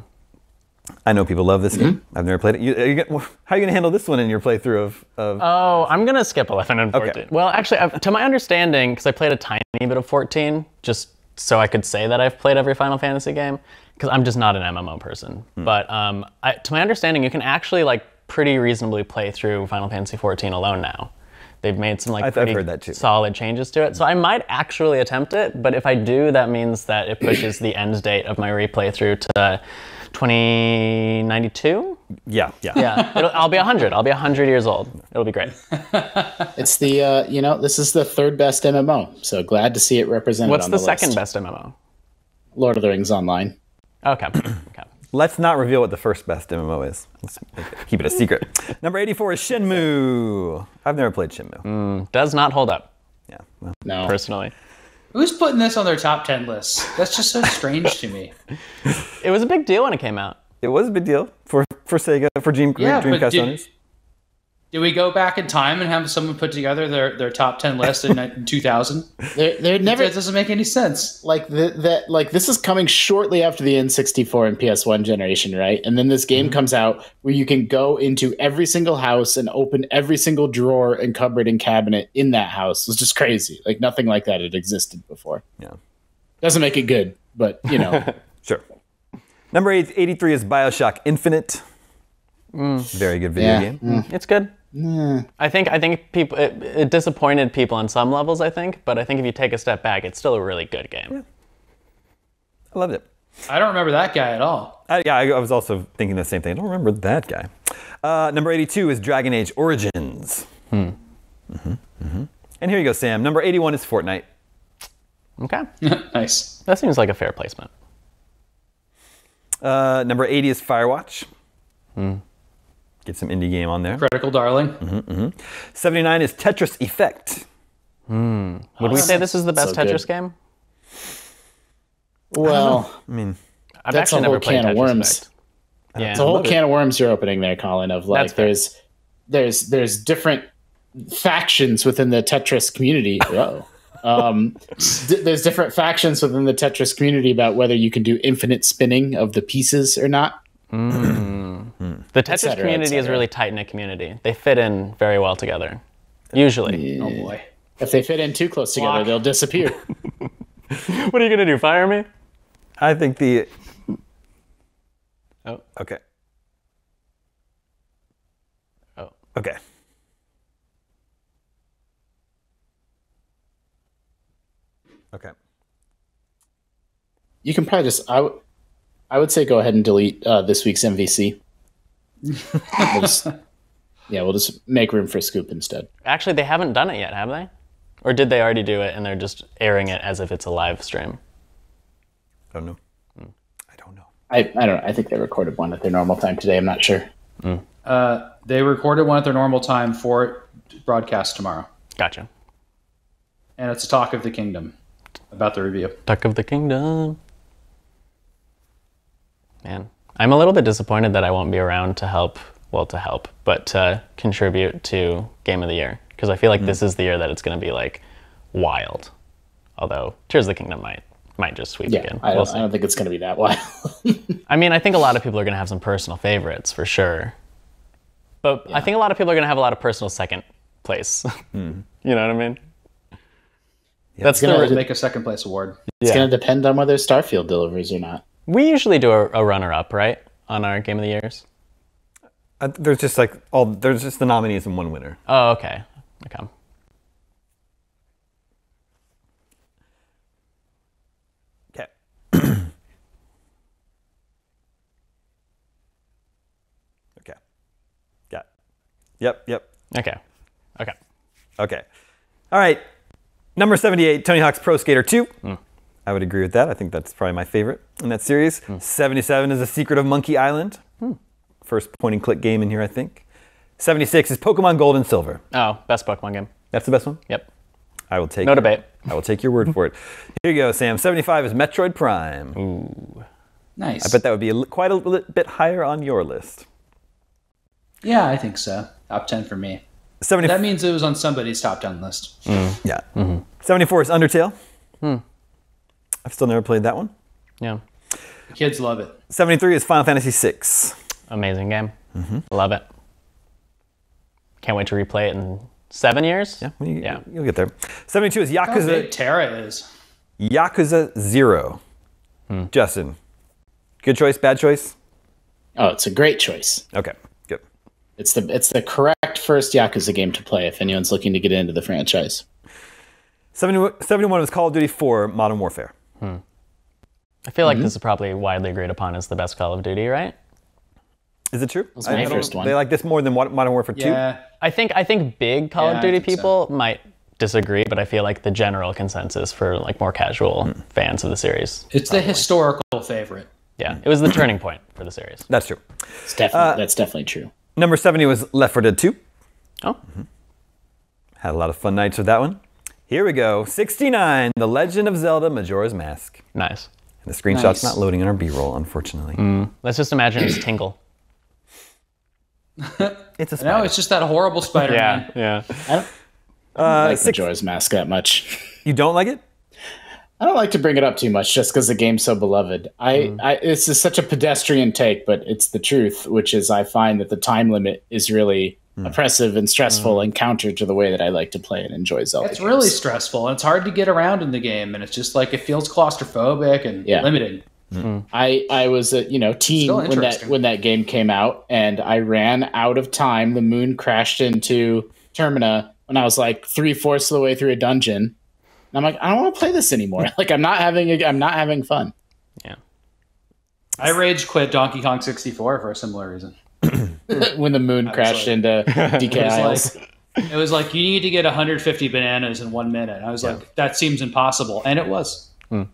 I know people love this game. I've never played it. You, are you gonna, how are you going to handle this one in your playthrough of? of Oh, I'm gonna skip eleven and Okay. fourteen. Well, actually, I've, to my understanding, because I played a tiny bit of fourteen, just so I could say that I've played every Final Fantasy game, because I'm just not an M M O person. But um, I, to my understanding, you can actually like pretty reasonably play through Final Fantasy fourteen alone now. They've made some like I've- I've pretty heard that too. solid changes to it. So I might actually attempt it, but if I do, that means that it pushes the end date of my replay through to twenty ninety-two. yeah, yeah, Yeah, it'll, I'll be one hundred. I'll be one hundred years old. It'll be great. It's the uh, you know this is the third best M M O, so glad to see it represented. What's on the, the, second list. best M M O? Lord of the Rings Online. Okay. Okay. Let's not reveal what the first best M M O is. Let's make it- keep it a secret. Number eighty-four is Shenmue. I've never played Shenmue. Does not hold up, Yeah. Well, No, personally. Who's putting this on their top ten list? That's just so strange to me. It was a big deal when it came out. it was a big deal for, for Sega, for Dream, Yeah, but Dreamcast did- owners. Did we go back in time and have someone put together their, their top ten list in two thousand? they're, they're never That doesn't make any sense. like the, that like this is coming shortly after the N sixty-four and P S one generation, right? And then this game comes out where you can go into every single house and open every single drawer and cupboard and cabinet in that house. It was just crazy. Like nothing like that had existed before. Yeah. Doesn't make it good, but you know. Sure. Number eight, eighty-three is Bioshock Infinite. Very good video Yeah. game. It's good. I think I think people it, it disappointed people on some levels. I think, but I think if you take a step back, it's still a really good game. I loved it. I don't remember that guy at all. I, yeah, I, I was also thinking the same thing. I don't remember that guy. Uh, number eighty-two is Dragon Age Origins. Hmm. Mm-hmm, mm-hmm. And here you go, Sam. Number eighty-one is Fortnite. Okay, Nice. that seems like a fair placement. Uh, number eighty is Firewatch. Get some indie game on there. Critical Darling. seventy-nine is Tetris Effect. Would we say this is the best So good. Tetris game? Well, I mean, I've That's actually a never whole played can of Tetris worms. Effect. Yeah. it's a whole can of worms you're opening there, Colin. Of like, That's fair. there's there's there's different factions within the Tetris community. Whoa. Um, d- there's different factions within the Tetris community about whether you can do infinite spinning of the pieces or not. The Tetris cetera, et community is cetera. really tight knit community. They fit in very well together. Usually. Oh boy. If they fit in too close together, Block. they'll disappear. What are you gonna do? Fire me? I think the. Oh. Okay. Oh. Okay. Okay. You can probably just I, w- I would say go ahead and delete uh, this week's M V C. We'll just Yeah, we'll just make room for Scoop instead. Actually, they haven't done it yet, have they? Or did they already do it and they're just airing it as if it's a live stream? I don't know. I don't know. I, I don't know. I think they recorded one at their normal time today. I'm not sure. Uh, they recorded one at their normal time for broadcast tomorrow. Gotcha. And it's a talk of the kingdom about the review. Duck of the Kingdom. Man, I'm a little bit disappointed that I won't be around to help, well, to help, but to contribute to Game of the Year. Because I feel like mm. this is the year that it's going to be, like, wild. Although, Tears of the Kingdom might might just sweep yeah, again. I, we'll don't, I don't think it's going to be that wild. I mean, I think a lot of people are going to have some personal favorites, for sure. But yeah. I think a lot of people are going to have a lot of personal second place. Mm. You know what I mean? Yeah, That's going to make a second place award. It's yeah. going to depend on whether Starfield delivers or not. We usually do a, a runner-up, right, on our Game of the Years? Uh, there's just like all there's just the nominees and one winner. Oh, okay. Okay. Okay. okay. Yeah. Yep. Yep. Okay. Okay. Okay. All right. Number seventy-eight, Tony Hawk's Pro Skater two. Mm. I would agree with that. I think that's probably my favorite in that series. Mm. seventy-seven is The Secret of Monkey Island. Mm. First point-and-click game in here, I think. seventy-six is Pokemon Gold and Silver. Oh, best Pokemon game. That's the best one? Yep. I will take No debate. I will take your word for it. Here you go, Sam. seventy-five is Metroid Prime. Ooh. Nice. I bet that would be a, quite a little bit higher on your list. Yeah, I think so. Top ten for me. seventy That means it was on somebody's top ten list. Mm. Yeah. Mm-hmm. seventy-four is Undertale. Hmm. I've still never played that one. Yeah. The kids love it. seventy-three is Final Fantasy six. Amazing game. Mm-hmm. Love it. Can't wait to replay it in seven years. Yeah, well, you, yeah. You'll get there. seventy-two is Yakuza. How big Terra is. Yakuza Zero. Hmm. Justin, good choice, bad choice? Oh, it's a great choice. Okay, good. It's the it's the correct first Yakuza game to play if anyone's looking to get into the franchise. seventy, seventy-one is Call of Duty four Modern Warfare. Hmm. I feel like mm-hmm. this is probably widely agreed upon as the best Call of Duty, right? Is it true? That's my I first one. They like this more than Modern Warfare two? Yeah. I think I think big Call yeah, of Duty people so. might disagree, but I feel like the general consensus for like more casual hmm. fans of the series. It's probably the historical favorite. Yeah, it was the turning point for the series. That's true. It's definitely, uh, that's definitely true. Number seventy was Left four Dead two. Oh. Mm-hmm. Had a lot of fun nights with that one. Here we go. sixty-nine, The Legend of Zelda Majora's Mask. Nice. And the screenshot's nice. Not loading in our B-roll, unfortunately. Mm. Let's just imagine it's Tingle. It's a spider. No, it's just that horrible Spider-Man. Yeah, yeah. I don't, I don't uh, like six, Majora's Mask that much. You don't like it? I don't like to bring it up too much just because the game's so beloved. I, mm. I This is such a pedestrian take, but it's the truth, which is I find that the time limit is really mm. oppressive and stressful mm. and counter to the way that I like to play and enjoy Zelda It's games. really stressful, and it's hard to get around in the game, and it's just like it feels claustrophobic and yeah. limiting. Mm. I, I was a you know teen when that when that game came out, and I ran out of time. The moon crashed into Termina when I was like three fourths of the way through a dungeon. And I'm like, I don't want to play this anymore. Like I'm not having a, I'm not having fun. Yeah. I rage quit Donkey Kong sixty-four for a similar reason. When the moon crashed like, into D K Isles. Like, it was like you need to get one hundred fifty bananas in one minute. I was yeah. like, that seems impossible, and it was. Mm.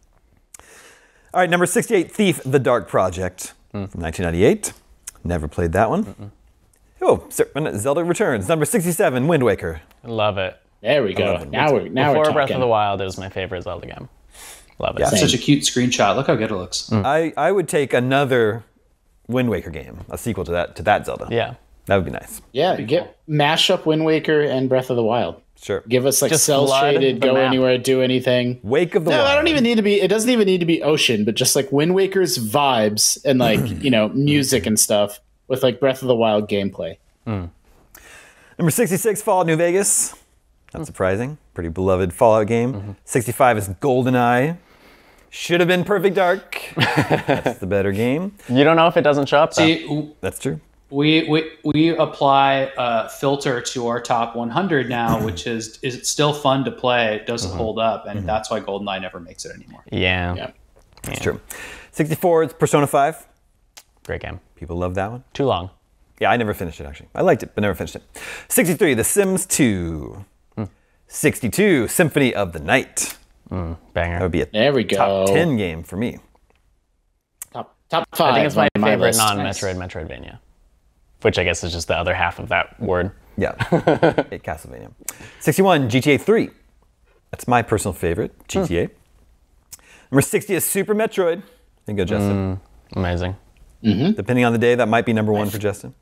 All right, number sixty-eight, Thief: The Dark Project mm. from nineteen ninety-eight. Never played that one. Mm-mm. Oh, Zelda Returns. Number sixty-seven, Wind Waker. Love it. There we go. Now we're now Before we're talking. Breath of the Wild is my favorite Zelda game. Love it. Yeah, such a cute screenshot. Look how good it looks. Mm. I, I would take another Wind Waker game, a sequel to that to that Zelda. Yeah, that would be nice. Yeah, get cool. Mash up Wind Waker and Breath of the Wild. Sure. Give us like cell shaded, go map. Anywhere, do anything. Wake of the no, Wild. I don't even need to be. It doesn't even need to be ocean, but just like Wind Waker's vibes and like you know music and stuff with like Breath of the Wild gameplay. Mm. Number sixty-six, Fallout New Vegas. Not mm. surprising. Pretty beloved Fallout game. Mm-hmm. sixty-five is GoldenEye. Should have been Perfect Dark. That's the better game. You don't know if it doesn't show up. See, though. That's true. We, we we apply a filter to our top one hundred now, which is is it still fun to play? It doesn't mm-hmm. hold up, and mm-hmm. that's why GoldenEye never makes it anymore. Yeah, yeah, that's true. sixty-four is Persona five. Great game. People love that one. Too long. Yeah, I never finished it, actually. I liked it, but never finished it. sixty-three, The Sims two. Hmm. sixty-two, Symphony of the Night. Mm, banger. That would be a There we go. top ten game for me. Top, top five. I think it's my on my favorite list. non-Metroid Metroidvania, which I guess is just the other half of that word. Yeah, it, Castlevania. sixty-one, G T A three. That's my personal favorite, G T A. Hmm. Number sixty is Super Metroid. There you go, Justin. Mm, amazing. Mm-hmm. Depending on the day, that might be number one for Justin.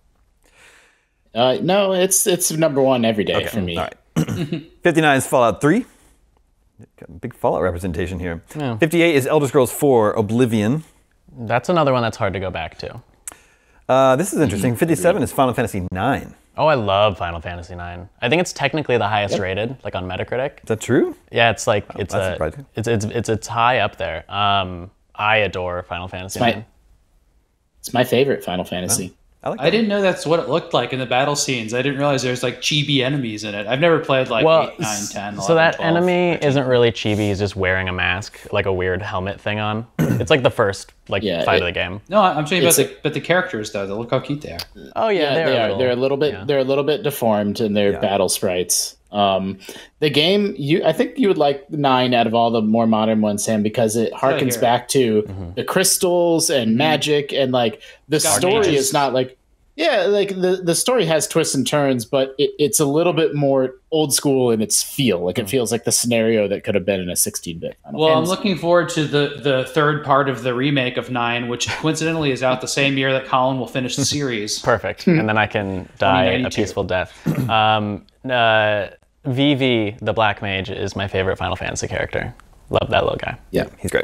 Uh, no, it's it's number one every day Okay. for me. All right. fifty-nine is Fallout three. Got big Fallout representation here. Yeah. fifty-eight is Elder Scrolls four, Oblivion. That's another one that's hard to go back to. Uh, this is interesting. fifty-seven is Final Fantasy nine. Oh, I love Final Fantasy nine. I think it's technically the highest yep. rated, like on Metacritic. Is that true? Yeah, it's like oh, it's that's a surprising. it's it's it's it's high up there. Um, I adore Final Fantasy it's my, nine. It's my favorite Final Fantasy. Oh, I, like I didn't know that's what it looked like in the battle scenes. I didn't realize there's like chibi enemies in it. I've never played like well, eight, nine, ten, so eleven, that twelve, enemy thirteen. isn't really chibi. He's just wearing a mask, like a weird helmet thing on. It's like the first like Yeah, fight it- of the game. No, I'm saying about It's the, but the characters though. They look how cute they are. Oh yeah, Yeah, they're they a are. little, They're a little bit. yeah. They're a little bit deformed in their Yeah. battle sprites. Um, the game, you, I think you would like nine out of all the more modern ones, Sam, because it harkens hear. back to Mm-hmm. the crystals and magic, and like the Dark story Ages. is not like. Yeah, like the, the story has twists and turns, but it, it's a little bit more old school in its feel. Like it feels like the scenario that could have been in a sixteen-bit. Final Well, I'm Fantasy. looking forward to the the third part of the remake of Nine, which coincidentally is out the same year that Colin will finish the series. Perfect, and then I can die a twenty ninety-two. peaceful death. Um, uh, Vivi, the Black Mage, is my favorite Final Fantasy character. Love that little guy. Yeah. He's great.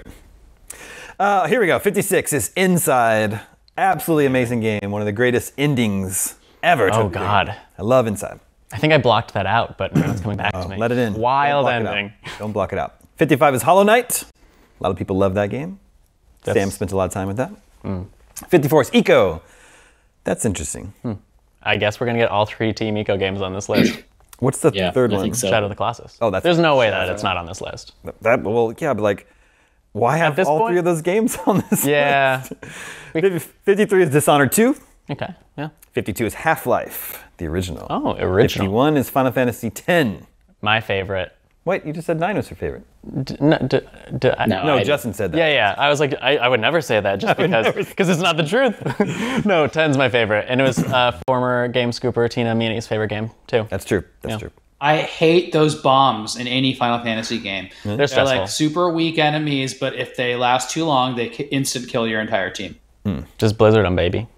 Uh, here we go. fifty-six is Inside. Absolutely amazing game. One of the greatest endings ever. to Oh a game. God, I love Inside. I think I blocked that out, but now it's coming back to me. Let it in. Wild Don't block it ending. out. Don't block it out. fifty-five is Hollow Knight. A lot of people love that game. That's- Sam spent a lot of time with that. fifty-four is Eco. That's interesting. I guess we're gonna get all three Team Eco games on this list. What's the Yeah, third I one? think so. Shadow of the Colossus. Oh, that's- There's no way that it's not on this list. That, well, yeah, but like, why have this all point- three of those games on this Yeah. list? fifty-three is Dishonored two. Okay. Yeah. fifty-two is Half-Life, the original. Oh, original. fifty-one is Final Fantasy X. My favorite. Wait, you just said nine was your favorite. D- no, d- d- I- No. No, I- Justin said that. Yeah, yeah. I was like, I, I would never say that just because because it's not the truth. No, ten's my favorite, and it was uh, former game scooper Tina Meany's favorite game too. That's true. That's Yeah. true. I hate those bombs in any Final Fantasy game. They're They're stressful. like super weak enemies, but if they last too long, they ki- instant kill your entire team. Just Blizzard on baby.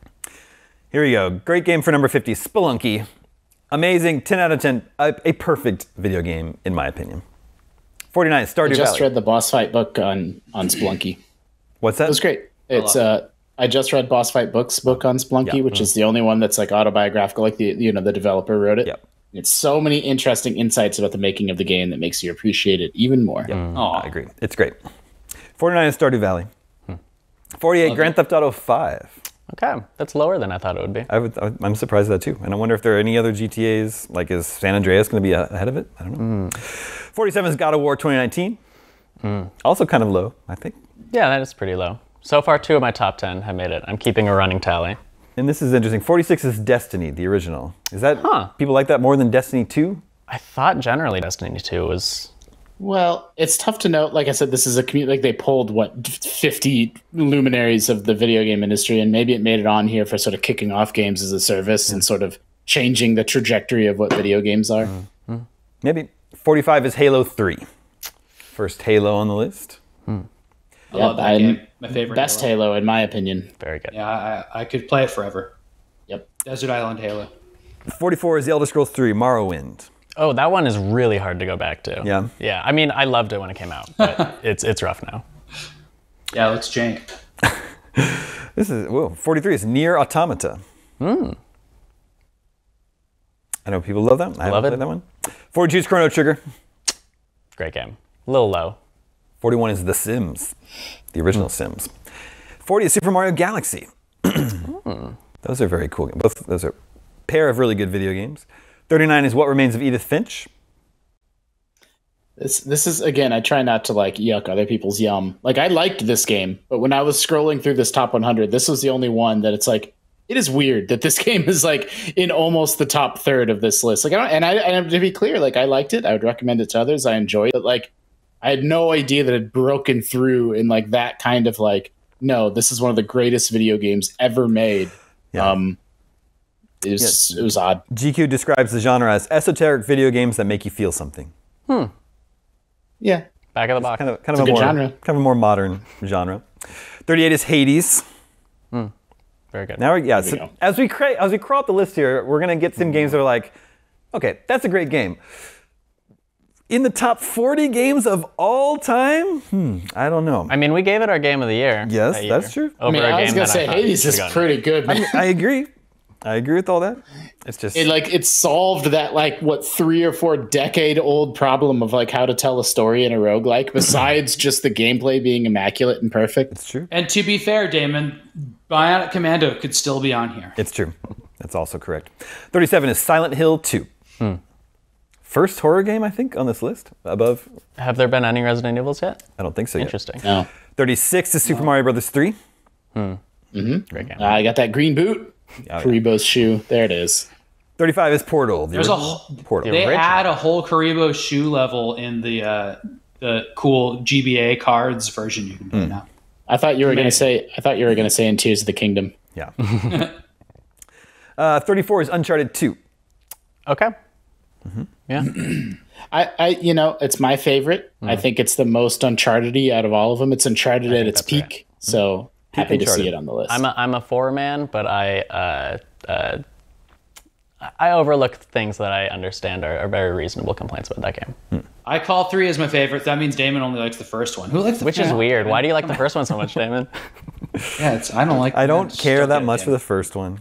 Here we go. Great game for number fifty, Spelunky. Amazing, ten out of ten. A, a perfect video game, in my opinion. forty-nine, I Stardew just Valley. read the boss fight book on on Splunky. What's that? It was great. It's uh, I just read Boss Fight Books book on Splunky, Yeah. which is the only one that's like autobiographical. Like the you know the developer wrote it. Yep. It's so many interesting insights about the making of the game that makes you appreciate it even more. Aw. I agree. It's great. forty-nine is Stardew Valley. forty-eight, Grand Theft Auto five. Okay, that's lower than I thought it would be. I would, I would- I'm surprised at that too. And I wonder if there are any other G T As, like is San Andreas going to be a- ahead of it? I don't know. forty-seven is God of War twenty nineteen. Also kind of low, I think. Yeah, that is pretty low. So far, two of my top ten have made it. I'm keeping a running tally. And this is interesting. forty-six is Destiny, the original. Is that, Huh. people like that more than Destiny two? I thought generally Destiny two was. Well, it's tough to know. Like I said, this is a community. Like they pulled what fifty luminaries of the video game industry, and maybe it made it on here for sort of kicking off games as a service and sort of changing the trajectory of what video games are. Maybe. forty-five is Halo three. First Halo on the list. I love that I'm- game. My favorite. Best Halo. Halo, in my opinion. Very good. Yeah, I, I could play it forever. Yep. Desert Island Halo. forty-four is The Elder Scrolls three, Morrowind. Oh, that one is really hard to go back to. Yeah. Yeah. I mean, I loved it when it came out, but it's it's rough now. Yeah, let's jank. This is, whoa, forty-three is Nier Automata. Hmm. I know people love that. I Love haven't it. played that one. forty-two is Chrono Trigger. Great game. A little low. forty-one is The Sims, the original Sims. forty is Super Mario Galaxy. Those are very cool games. Both those are a pair of really good video games. thirty-nine is What Remains of Edith Finch. This this is again. I try not to like yuck other people's yum. Like I liked this game, but when I was scrolling through this top one hundred, this was the only one that it's like it is weird that this game is like in almost the top third of this list. Like, I don't, and I, and to be clear, like I liked it. I would recommend it to others. I enjoyed it. But like, I had no idea that it had broken through in like that kind of like, no, this is one of the greatest video games ever made. Yeah. Um, it was, Yeah. it was odd. G Q describes the genre as esoteric video games that make you feel something. Yeah. Back of the box. Kind of, kind It's of a a, good more, genre. kind of a more modern genre. thirty-eight is Hades. Very good. Now, we, yeah, we so go. as we cra- as we crawl up the list here, we're gonna get some games that are like, okay, that's a great game. In the top forty games of all time, hmm, I don't know. I mean, we gave it our game of the year. Yes, that year, that's true. Over I mean, a I game was gonna that say thought Hades should've is gone. pretty good. Man. I agree. I agree with all that. It's just It like it solved that like what three or four decade old problem of like how to tell a story in a roguelike besides just the gameplay being immaculate and perfect. it's true. And to be fair, Damon, Bionic Commando could still be on here. It's true. That's also correct. thirty-seven is Silent Hill two. First horror game, I think, on this list. Above, Have there been any Resident Evils yet? I don't think so yet. Interesting. No. thirty-six is Super Mario Brothers three. Great game. I got that green boot. Oh, yeah. Karibo's shoe. There it is. thirty-five is Portal. The There's a original whole- Portal. They original. add a whole Karibo shoe level in the uh, the cool G B A cards version you can play now. I thought you were going to Amazing. say I thought you were going to say in Tears of the Kingdom. Yeah. uh, thirty-four is Uncharted two. Okay. Mm-hmm. Yeah. I, I you know, it's my favorite. I think it's the most Uncharted-y out of all of them. It's Uncharted at its that's peak. right. So happy to Uncharted. see it on the list. I'm a, I'm a four man, but I uh, uh, I overlook things that I understand are, are very reasonable complaints about that game. I call three as my favorite. That means Damon only likes the first one. Who likes the Which is yeah, weird. Why do you like come the first one so much, Damon? on. Yeah, it's, I don't like. I don't it's care still that good, much yeah. for the first one.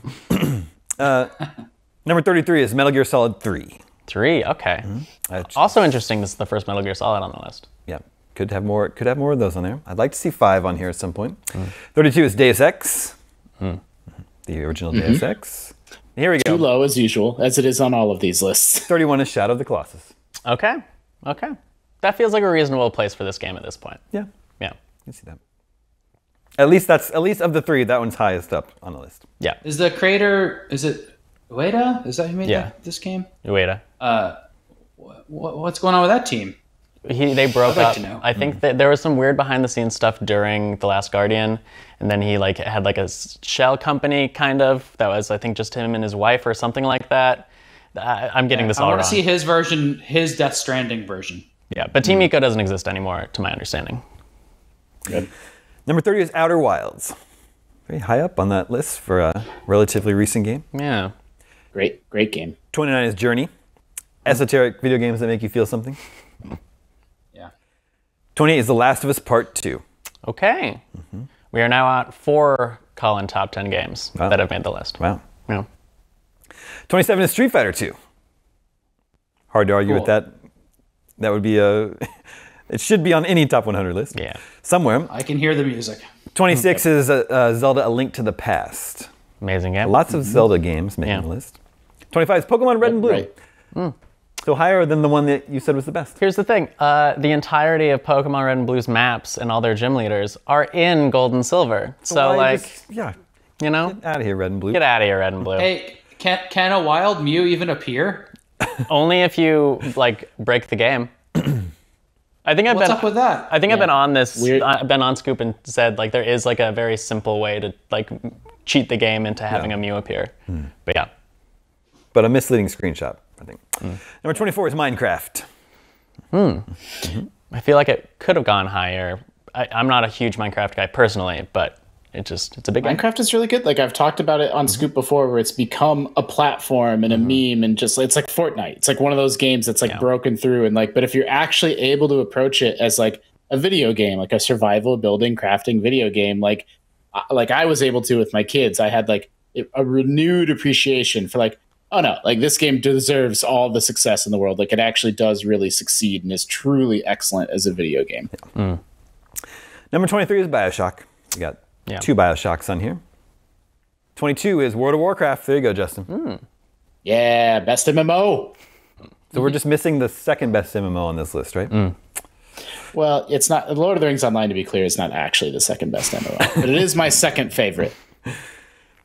uh, number thirty-three is Metal Gear Solid three. Three. Okay. Uh, j- Also interesting. This is the first Metal Gear Solid on the list. yeah, could have more. Could have more of those on there. I'd like to see five on here at some point. thirty-two is Deus Ex. The original Deus Ex. Here we Too go. low as usual, as it is on all of these lists. thirty-one is Shadow of the Colossus. Okay. Okay. That feels like a reasonable place for this game at this point. Yeah, Yeah. you see that. At least that's at least of the three, that one's highest up on the list. Yeah. Is the creator? Is it Ueda? Is that who made Yeah. that, this game? Ueda. Wh- what's going on with that team? He, they broke I'd like up. to know. I think that there was some weird behind the scenes stuff during The Last Guardian, and then he like had like a s- shell company kind of that was I think just him and his wife or something like that. I, I'm getting this I all want wrong. to see his version, his Death Stranding version. Yeah, but Team Ico doesn't exist anymore, to my understanding. Good. Number thirty is Outer Wilds. Very high up on that list for a relatively recent game. Yeah. Great, great game. twenty-nine is Journey. Esoteric video games that make you feel something. Yeah. twenty-eight is The Last of Us Part two. Okay. We are now at four Colin top ten games Wow. that have made the list. Wow. Yeah. twenty-seven is Street Fighter two. Hard to argue with Cool. that. That would be a... It should be on any top one hundred list. Yeah. Somewhere. I can hear the music. twenty-six is uh, uh, Zelda A Link to the Past. Amazing game. Lots of Zelda games making Yeah. the list. twenty-five is Pokemon Red and Blue. Right. So higher than the one that you said was the best. Here's the thing. Uh, the entirety of Pokemon Red and Blue's maps and all their gym leaders are in Gold and Silver. So, Why like, just- yeah, you know, out of here, Red and Blue. get out of here, Red and Blue. Hey, can can a wild Mew even appear? Only if you, like, break the game. I think I've What's been... up with that? I think I've been on this, Weird. I've been on Scoop and said, like, there is, like, a very simple way to, like, cheat the game into having Yeah. a Mew appear. But yeah. But a misleading screenshot, I think. Number twenty-four is Minecraft. I feel like it could have gone higher. I, I'm not a huge Minecraft guy personally, but it just, it's a big game. Minecraft is really good. Like I've talked about it on Scoop before, where it's become a platform and a meme, and just it's like Fortnite. It's like one of those games that's like Yeah. broken through, and like, but if you're actually able to approach it as like a video game, like a survival building crafting video game, like I- like I was able to with my kids, I had like a renewed appreciation for like, oh no, like this game deserves all the success in the world. Like it actually does really succeed and is truly excellent as a video game. Number twenty-three is Bioshock. We got Yeah. two Bioshocks on here. twenty-two is World of Warcraft. There you go, Justin. Yeah, best M M O. So we're just missing the second best M M O on this list, right? Well, it's not Lord of the Rings Online, to be clear, is not actually the second best M M O, but it is my second favorite.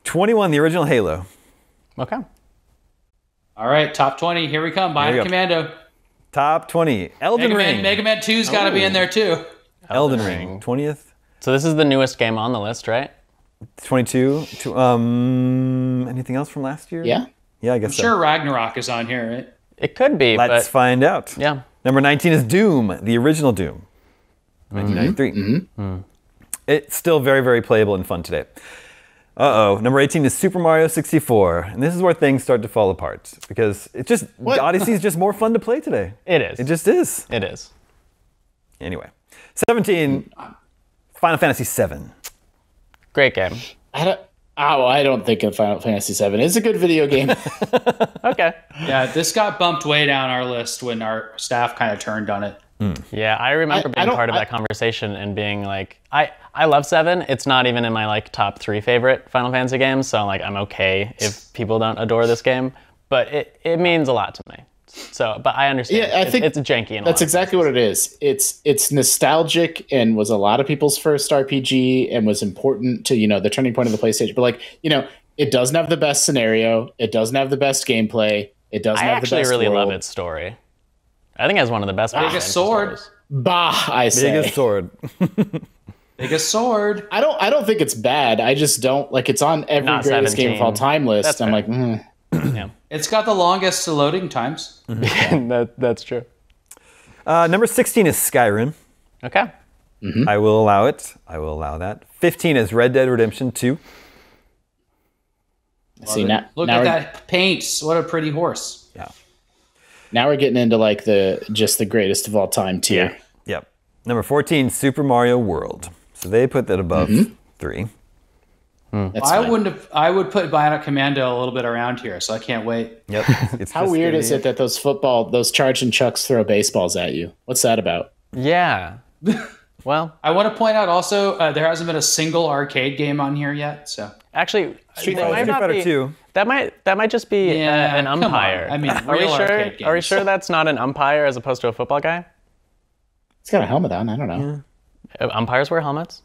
twenty-one, the original Halo. Okay. All right, top twenty. Here we come. Here we Bionic go. Commando. Top twenty, Elden Mega Ring. Man, Mega Man two's got to be in there too. Elden Elden Ring, Ring. twentieth. So this is the newest game on the list, right? twenty-two. To, um, anything else from last year? Yeah. Yeah, I guess I'm so. sure Ragnarok is on here, right? It could be, Let's but find out. yeah. Number nineteen is Doom, the original Doom, nineteen ninety-three. Mm-hmm. It's still very, very playable and fun today. Uh-oh. Number eighteen is Super Mario sixty-four. And this is where things start to fall apart because it just, What? Odyssey is just more fun to play today. It is. It just is. It is. Anyway. seventeen, Final Fantasy seven. Great game. I don't. Oh, I don't think of Final Fantasy seven. It's a good video game. Okay. Yeah, this got bumped way down our list when our staff kind of turned on it. Yeah, I remember I- I being don't- part of I- that conversation and being like, I, I love seven. It's not even in my like top three favorite Final Fantasy games, so like I'm okay if people don't adore this game, but it, it means a lot to me. So, but I understand. Yeah, I It's- think it's janky. In a That's lot of exactly what it is. It's it's nostalgic and was a lot of people's first R P G and was important to, you know, the turning point of the PlayStation. But like, you know, it doesn't have the best scenario. It doesn't have the best gameplay. It doesn't I have the actually best really world. love its story. I think it has one of the best. Final Biggest Fantasy sword. stories. Bah, I say. Biggest sword. Biggest sword. I don't I don't think it's bad. I just don't like it's on every Not greatest game of all seventeen. time list. That's I'm fair. like, mm. Yeah, It's got the longest loading times. that, that's true. Uh, number sixteen is Skyrim. Okay. I will allow it. I will allow that. fifteen is Red Dead Redemption two. see now, Look now at we're, that paint. What a pretty horse. Yeah. now we're getting into like the just the greatest of all time tier. Yep. Number fourteen, Super Mario World. So they put that above three. That's I fine. wouldn't have. I would put Bionic Commando a little bit around here, so I can't wait. Yep. It's How just weird gonna is be- it that those football, those charge and chucks throw baseballs at you? What's that about? Yeah. Well, I want to point out also uh, there hasn't been a single arcade game on here yet. So actually, Street they Fighter- might Street not Fighter be- two. That might that might just be Yeah, uh, an come on. umpire. I mean, are we real sure? arcade Are we games. sure that's not an umpire as opposed to a football guy? It's got a helmet on. I don't know. Uh, Umpires wear helmets.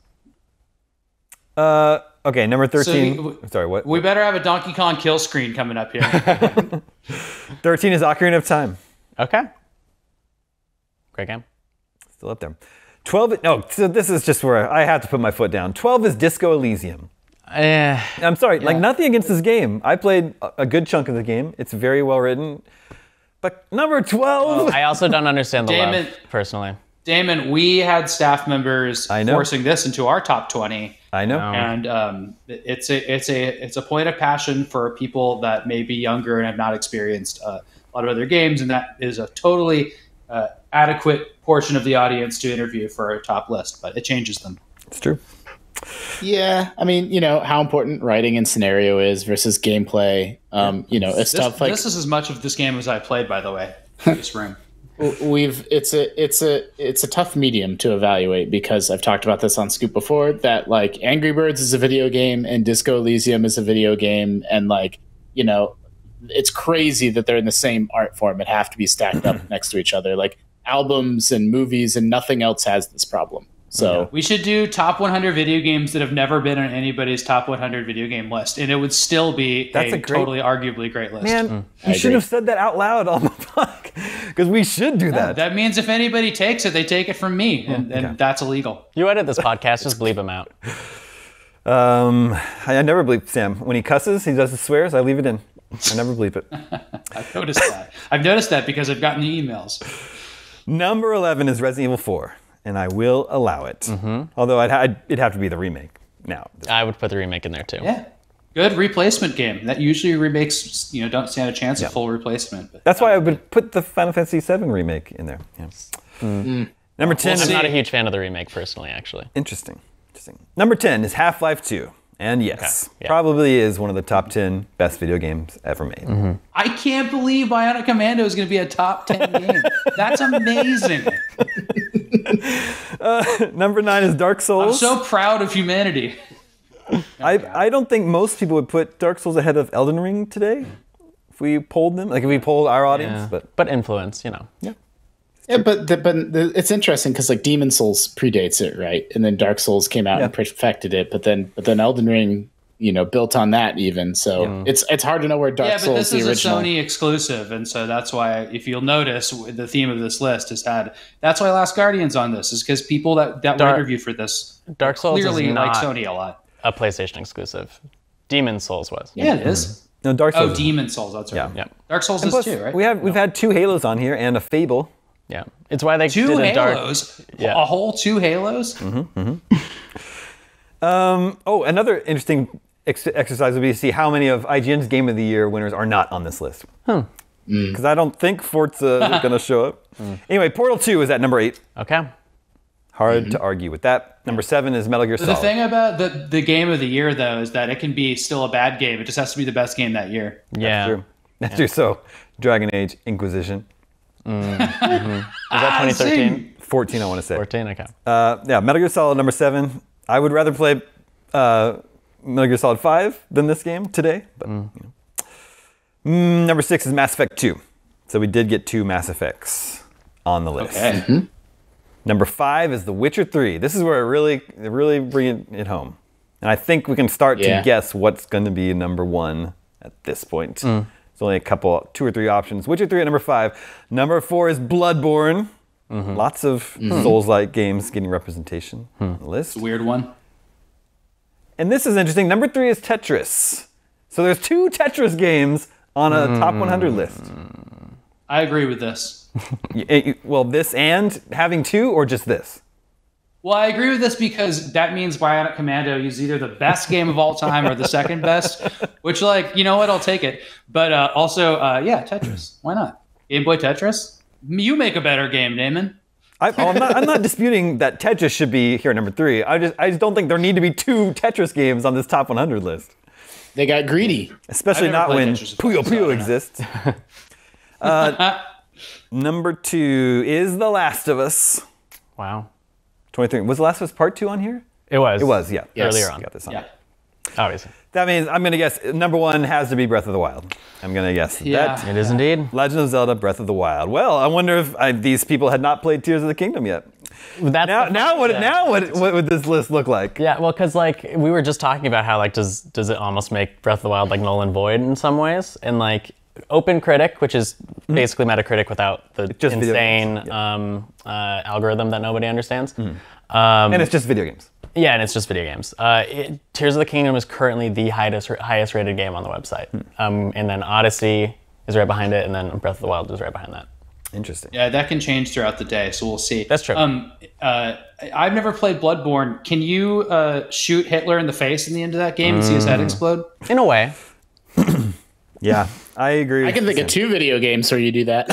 Uh, okay, number thirteen. So you- sorry, what? we better have a Donkey Kong kill screen coming up here. thirteen is Ocarina of Time. Okay. Great game. Still up there. twelve. No, so this is just where I have to put my foot down. twelve is Disco Elysium. Eh, I'm sorry, like nothing against this game. I played a a good chunk of the game. It's very well written. But number twelve. I also don't understand the Damon- love personally. Damon, we had staff members I know. forcing this into our top twenty, I know. and um, it's a it's a it's a point of passion for people that may be younger and have not experienced uh, a lot of other games, and that is a totally uh, adequate portion of the audience to interview for a top list. But it changes them. It's true. Yeah, I mean, you know how important writing and scenario is versus gameplay. Um, you know, it's This, tough. Like this is as much of this game as I played, by the way. in This room. we've, it's a, it's a, it's a tough medium to evaluate because I've talked about this on Scoop before. That like Angry Birds is a video game and Disco Elysium is a video game, and like you know, it's crazy that they're in the same art form and have to be stacked up next to each other. Like albums and movies and nothing else has this problem. So We should do top one hundred video games that have never been on anybody's top one hundred video game list, and it would still be That's a, a great- totally arguably great list. Man, I you should agree. have said that out loud on the podcast because we should do that. That means if anybody takes it, they take it from me, and, and okay. that's illegal. You edit this podcast, just bleep them out. Um, I, I never bleep Sam. When he cusses, he does the swears. I leave it in. I never bleep it. I've noticed that. I've noticed that because I've gotten the emails. Number eleven is Resident Evil four, and I will allow it. Although I'd, I'd, it'd have to be the remake now. I would put the remake in there too. Yeah, good replacement game. That usually remakes, you know, don't stand a chance of full replacement. But That's why I would put the Final Fantasy seven remake in there. Yeah. Number ten. I'm is not a huge fan of the remake personally, actually. Interesting. Interesting. Number ten is Half-Life two. And yes, Okay, yeah. probably is one of the top ten best video games ever made. I can't believe Bionic Commando is going to be a top ten game. That's amazing. Number nine is Dark I'm Souls. so proud of humanity. I, I don't think most people would put Dark Souls ahead of Elden Ring today. If we polled them, like if we polled our audience, Yeah. but But influence, you know. yeah. yeah, but the, but the, it's interesting because like Demon Souls predates it, right? And then Dark Souls came out Yeah. and perfected it, but then but then Elden Ring, you know, built on that even. So Yeah. it's it's hard to know where Dark Yeah, but Souls this the is original. a Sony exclusive, and so that's why, if you'll notice, the theme of this list has had. That's why Last Guardian's on this, is because people that that were Dark- interviewed for this Dark Souls is clearly like not Sony a lot. a PlayStation exclusive. Demon Souls was. Yeah, it is. No, Dark Souls. Oh, Demon Souls. That's right. Yeah. Yeah. Dark Souls And is plus, too, right? we have we've had two Halos on here and a Fable. Yeah. It's why they two did a dark. Halos. Yeah. A whole two Halos. Um, oh, another interesting ex- exercise would be to see how many of I G N's Game of the Year winners are not on this list. Because I don't think Forza is going to show up. Anyway, Portal two is at number eight. Okay. Hard to argue with that. Number seven is Metal Gear The Solid. thing about the the game of the year, though, is that it can be still a bad game. It just has to be the best game that year. Yeah. True. That's true. So, Dragon Age Inquisition. Was that twenty thirteen? fourteen, I want to say. fourteen? Okay. Uh, yeah, Metal Gear Solid number seven. I would rather play uh, Metal Gear Solid five than this game today. But you know. mm, number six is Mass Effect two. So we did get two Mass Effects on the list. Okay. Number five is The Witcher three. This is where it really, it really bring it home. And I think we can start Yeah. to guess what's going to be number one at this point. There's only a couple, two or three options. Witcher three at number five. Number four is Bloodborne. Lots of Souls-like games getting representation on the list. Weird one. And this is interesting. Number three is Tetris. So there's two Tetris games on a top one hundred list. I agree with this. Y- y- Well, this and having two, or just this? Well, I agree with this because that means Bionic Commando is either the best game of all time or the second best, which, like, you know what, I'll take it. But uh, also, uh, yeah, Tetris. Why not? Game Boy Tetris? You make a better game, Damon. I, oh, I'm, not, I'm not disputing that Tetris should be here at number three. I just, I just don't think there need to be two Tetris games on this top one hundred list. They got greedy. Especially I've never not played when Tetris Puyo before, so I Puyo don't know. exists. uh, number two is The Last of Us. Wow. twenty-three. Was The Last of Us Part two on here? It was. It was, yeah. Yes. Earlier on. Got this on. Yeah. Obviously. That means I'm going to guess number one has to be Breath of the Wild. I'm going to guess Yeah. that. It is indeed. Legend of Zelda Breath of the Wild. Well, I wonder if I, these people had not played Tears of the Kingdom yet. That's Now, the- now what? yeah. Now what? What would this list look like? Yeah, well, because like we were just talking about how like does does it almost make Breath of the Wild like null and void in some ways, and like OpenCritic, which is basically Metacritic without the Just video insane games, um, uh, algorithm that nobody understands. Um, And it's just video games. yeah, and it's just video games. Uh, it, Tears of the Kingdom is currently the highest highest rated game on the website, um, and then Odyssey is right behind it, and then Breath of the Wild is right behind that. Interesting. Yeah, that can change throughout the day, so we'll see. That's true. Um, uh, I've never played Bloodborne. Can you uh, shoot Hitler in the face in the end of that game and see his head explode? In a way, Yeah, I agree. I can think of two video games where you do that.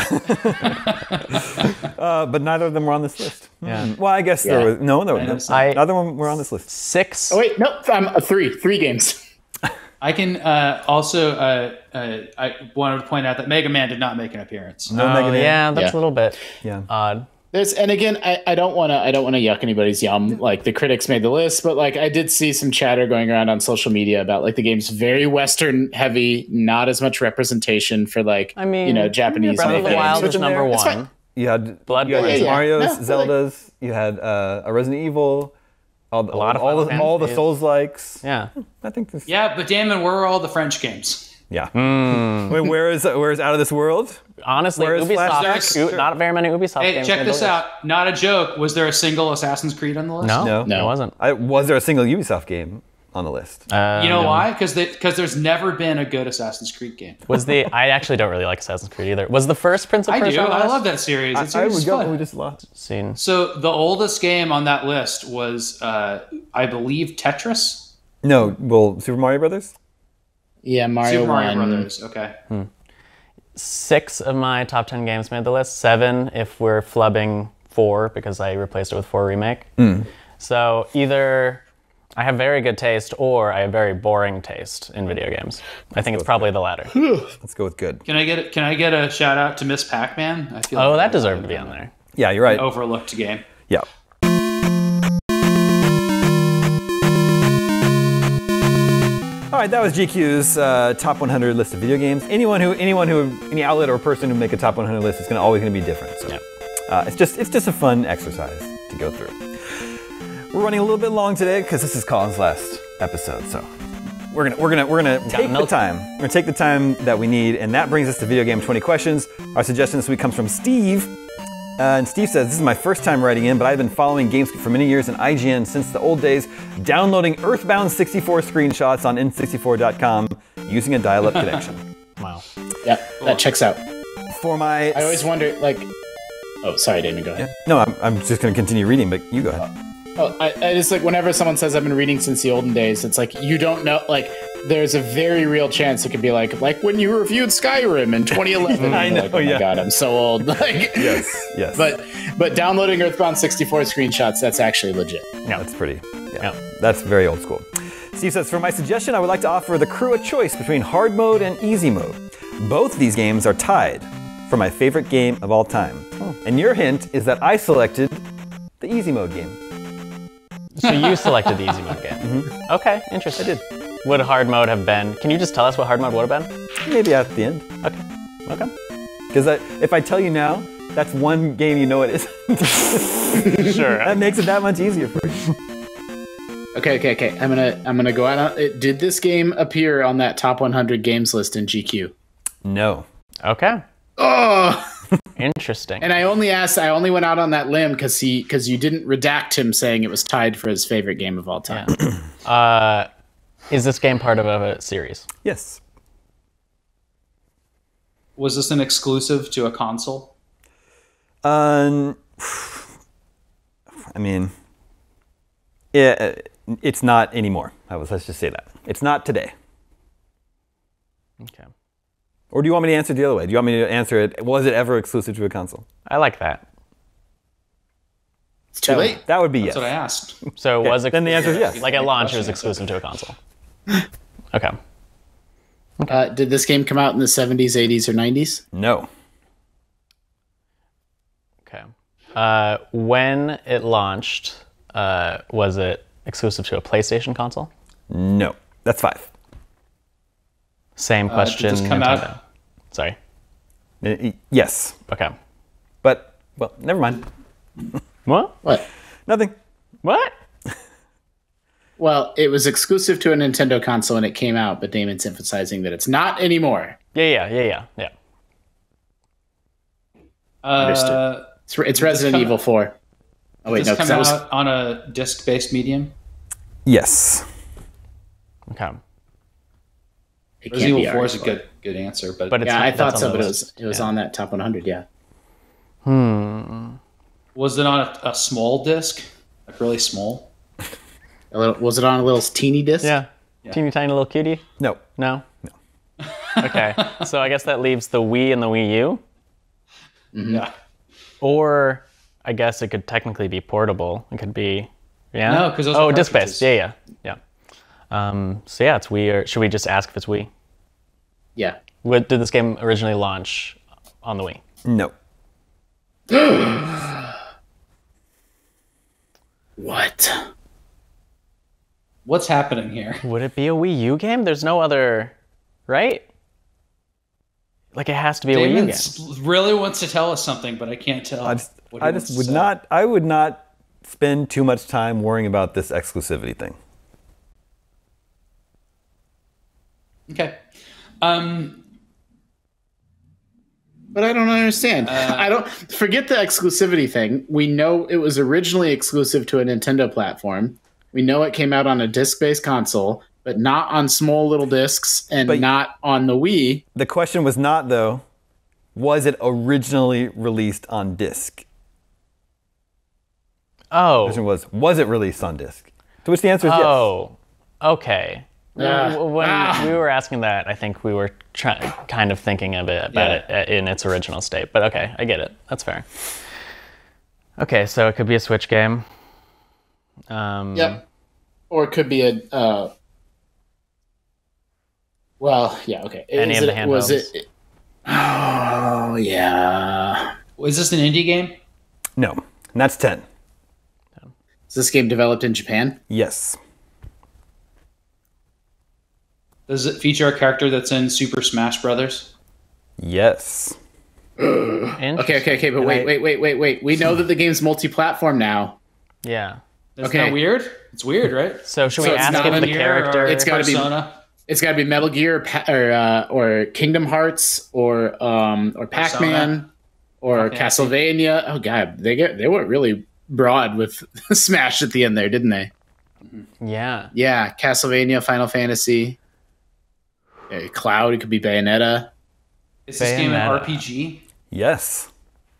Uh, but neither of them were on this list. Yeah. Hmm. Well, I guess Yeah. there was no, there I know was some. no. I- Neither one were on this list. six. Oh wait, no, I'm uh, three, three games. I can uh, also uh, uh, I wanted to point out that Mega Man did not make an appearance. No Oh, Mega Man. yeah, that's Yeah. a little bit Yeah. odd. There's, and again, I, I don't want to I don't want to yuck anybody's yum. Like the critics made the list, but like I did see some chatter going around on social media about like the game's very Western heavy, not as much representation for like I mean, you know Japanese. Breath of made the games. Wild Which is in number there? It's one. fine. You had Bloodborne. You had Yeah, yeah. Mario's, No, but, like- Zeldas. You had uh, a Resident Evil. All, the, A lot of all, Final the, all the Fantasies. Souls likes. Yeah. I think this. Yeah, but Damon, where are all the French games? Yeah. Wait, where is where is Out of This World? Honestly, Where's Ubisoft. Flash- U- Not very many Ubisoft Hey, games. check made this the list. out. Not a joke. Was there a single Assassin's Creed on the list? No, No. no, it wasn't. I, was there a single Ubisoft game on the list? Uh, You know no. why? Because because there's never been a good Assassin's Creed game. Was the? I actually don't really like Assassin's Creed either. Was the first Prince of I Persia? do. on the I list? love that series. That I series would is go. fun. We just lost. Scene. So the oldest game on that list was, uh, I believe, Tetris. No. Well, Super Mario Brothers. Yeah, Mario, Super Mario one. Brothers. Okay. Six of my top ten games made the list. Seven if we're flubbing four because I replaced it with four remake. So either I have very good taste or I have very boring taste in video games. I think it's probably the latter. Let's go with good. Can I get Can I get a shout out to Miss Pac-Man? I feel Oh, like that deserved to be on there. Yeah, you're right. overlooked game. Yeah. All right, that was G Q's uh, top one hundred list of video games. Anyone who, anyone who, any outlet or person who make a top one hundred list is going to always going to be different. So Yep. uh, it's just, it's just a fun exercise to go through. We're running a little bit long today because this is Colin's last episode. So we're gonna we're gonna we're gonna take the milk. time. We're gonna take the time that we need, and that brings us to video game twenty questions. Our suggestion this week comes from Steve. Uh, and Steve says, this is my first time writing in, but I've been following GameScoop for many years and I G N since the old days, downloading Earthbound sixty-four screenshots on N sixty-four dot com using a dial-up connection. Wow. Yeah, that checks out. For my... I always wonder, like... Oh, sorry, Damon, go ahead. No, I'm, I'm just going to continue reading, but you go ahead. Oh, I, I just like whenever someone says I've been reading since the olden days, it's like you don't know. Like, there's a very real chance it could be like like when you reviewed Skyrim in twenty eleven. I know, like, oh yeah. my god, I'm so old. Like, Yes, yes. But but downloading Earthbound sixty-four screenshots, that's actually legit. Yeah, that's pretty. Yeah, Yeah. that's very old school. Steve says, for my suggestion, I would like to offer the crew a choice between hard mode and easy mode. Both these games are tied for my favorite game of all time. Oh. And your hint is that I selected the easy mode game. So you selected the easy mode game. Mm-hmm. Okay, interesting. I did. Would hard mode have been? Can you just tell us what hard mode would have been? Maybe at the end. Okay. Okay. Because if I tell you now, that's one game you know it is. Sure. That makes it that much easier for you. Okay, okay, okay. I'm gonna I'm gonna go out. On, it, did this game appear on that top one hundred games list in G Q? No. Okay. Oh. Interesting. And I only asked, I only went out on that limb because he, because you didn't redact him saying it was tied for his favorite game of all time. Yeah. uh, is this game part of a series? Yes. Was this an exclusive to a console? Um, I mean, yeah, it's not anymore. I was, let's just say that. It's not today. Okay. Or do you want me to answer it the other way? Do you want me to answer it, was it ever exclusive to a console? I like that. It's too That late. would, that would be That's yes. what I asked. So Okay, was it? then the answer is yes. Like at launch, it was exclusive to a console. Okay. Uh, did this game come out in the seventies, eighties, or nineties? No. Okay. Uh, when it launched, uh, was it exclusive to a PlayStation console? No. That's five. Same question. did this come Nintendo. out- Sorry. Uh, y- Yes. Okay. But, well, never mind. What? What? Nothing. What? Well, it was exclusive to a Nintendo console and it came out, but Damon's emphasizing that it's not anymore. Yeah, yeah, yeah, yeah, yeah. Uh, Understood. It's, it's Resident come- Evil four. Oh wait, did no, this come because that out was on a disc-based medium? Yes. Okay. it can't Resident be Evil four ours, is a good good answer, but, But it's Yeah, not- I thought that's so, on the but it list. was it was Yeah. on that top one hundred. Yeah. Hmm. was it on a, a small disc, like really small? A little, was it on a little teeny disc? Yeah. Teeny tiny little cutie? No. No? No. Okay. So I guess that leaves the Wii and the Wii U. Yeah. Or I guess it could technically be portable. It could be, yeah. No, 'cause those oh, are disc-based. cartridges. Yeah, yeah, yeah. Um, so yeah, it's Wii. Or should we just ask if it's Wii? Yeah. What, did this game originally launch on the Wii? No. What? What's happening here? Would it be a Wii U game? There's no other, right? Like it has to be a Wii U Damon game. s- really wants to tell us something, but I can't tell. I just, what he I wants just to would say. not, I would not spend too much time worrying about this exclusivity thing. Okay. Um, But I don't understand. Uh, I don't forget the exclusivity thing. We know it was originally exclusive to a Nintendo platform. We know it came out on a disc-based console, but not on small little discs and But- not on the Wii. The question was not, though, was it originally released on disc? The Oh. question was, was it released on disc? To which the answer is yes. Oh. Okay. Ah. W- When Ah. we were asking that, I think we were try- kind of thinking of it about Yeah. it in its original state. But okay, I get it. That's fair. Okay, so it could be a Switch game. Um, Yep. Or it could be a. Uh, well, yeah. Okay. Any Is of it, the was handhelds. it? Oh yeah. is this an indie game? No. And that's ten. Is this game developed in Japan? Yes. Does it feature a character that's in Super Smash Brothers? Yes. interesting. Okay. Okay. Okay. But wait. I- Wait. Wait. Wait. Wait. We know that the game's multi-platform now. Yeah. Isn't Okay. that weird? It's weird, right? So should So we it's ask not if in the Nier character? or It's gotta be- Persona? It's got to be Metal Gear or Pa- or, uh, or Kingdom Hearts or um, or Pac-Man or Okay. Castlevania. Oh god, they get they were really broad with Smash at the end there, didn't they? Yeah. Yeah, Castlevania, Final Fantasy, uh, Cloud. It could be Bayonetta. Is this game an Bayonetta. R P G? Yes.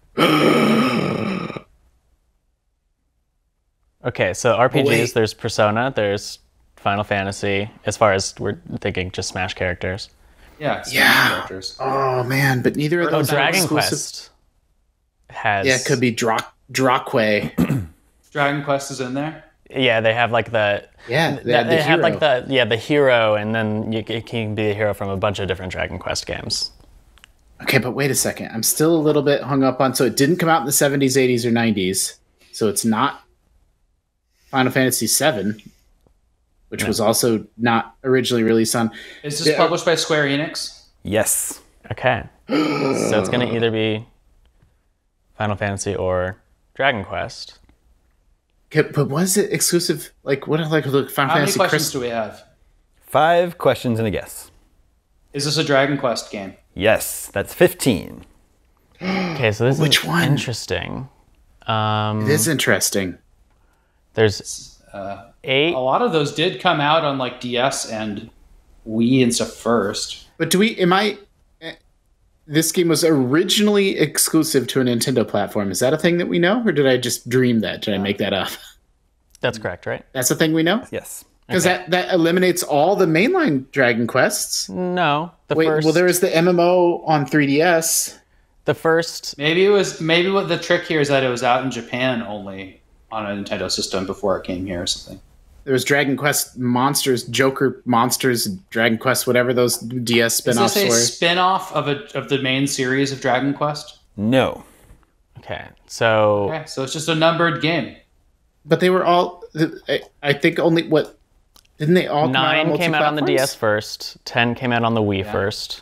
Okay, so R P Gs, Wait. there's Persona, there's Final Fantasy, as far as we're thinking just Smash characters. Yeah. It's Yeah. Characters. Oh man, but neither of Oh, those are Dragon exclusive. Quest has... Yeah, it could be Dra- Dracway. Dragon Quest is in there. Yeah, they have like the... Yeah, they They, had the have hero. like the yeah the hero, and then you, it can be a hero from a bunch of different Dragon Quest games. Okay, but wait a second. I'm still a little bit hung up on. So it didn't come out in the seventies, eighties, or nineties. So it's not Final Fantasy seven, which was also not originally released on. Is this Yeah. published by Square Enix? Yes. Okay, so it's gonna either be Final Fantasy or Dragon Quest. Okay, but was it exclusive? Like what? Like look, Final How many Fantasy questions Crystal. do we have? Five questions and a guess. Is this a Dragon Quest game? Yes, that's fifteen. Okay, so this Which is one? interesting. Um, It is interesting. there's Uh, eight. a lot of those did come out on like D S and Wii and stuff first. But do we? Am I? eh, This game was originally exclusive to a Nintendo platform. Is that a thing that we know, or did I just dream that? Did I make that up? That's correct, right? That's a thing we know. Yes. Because that, that eliminates all the mainline Dragon Quests. No, the Wait, first. well, there was the M M O on three D S. the first. Maybe it was. Maybe what the trick here is that it was out in Japan only on a Nintendo system before it came here or something. There was Dragon Quest Monsters, Joker Monsters, Dragon Quest, whatever those D S Is spin-offs this a were. spin-off of a of the main series of Dragon Quest? No. Okay, so Okay, so it's just a numbered game. But they were all. I, I think only what didn't they all come out on nine came out on the D S multi-platforms? first. Ten came out on the Wii first.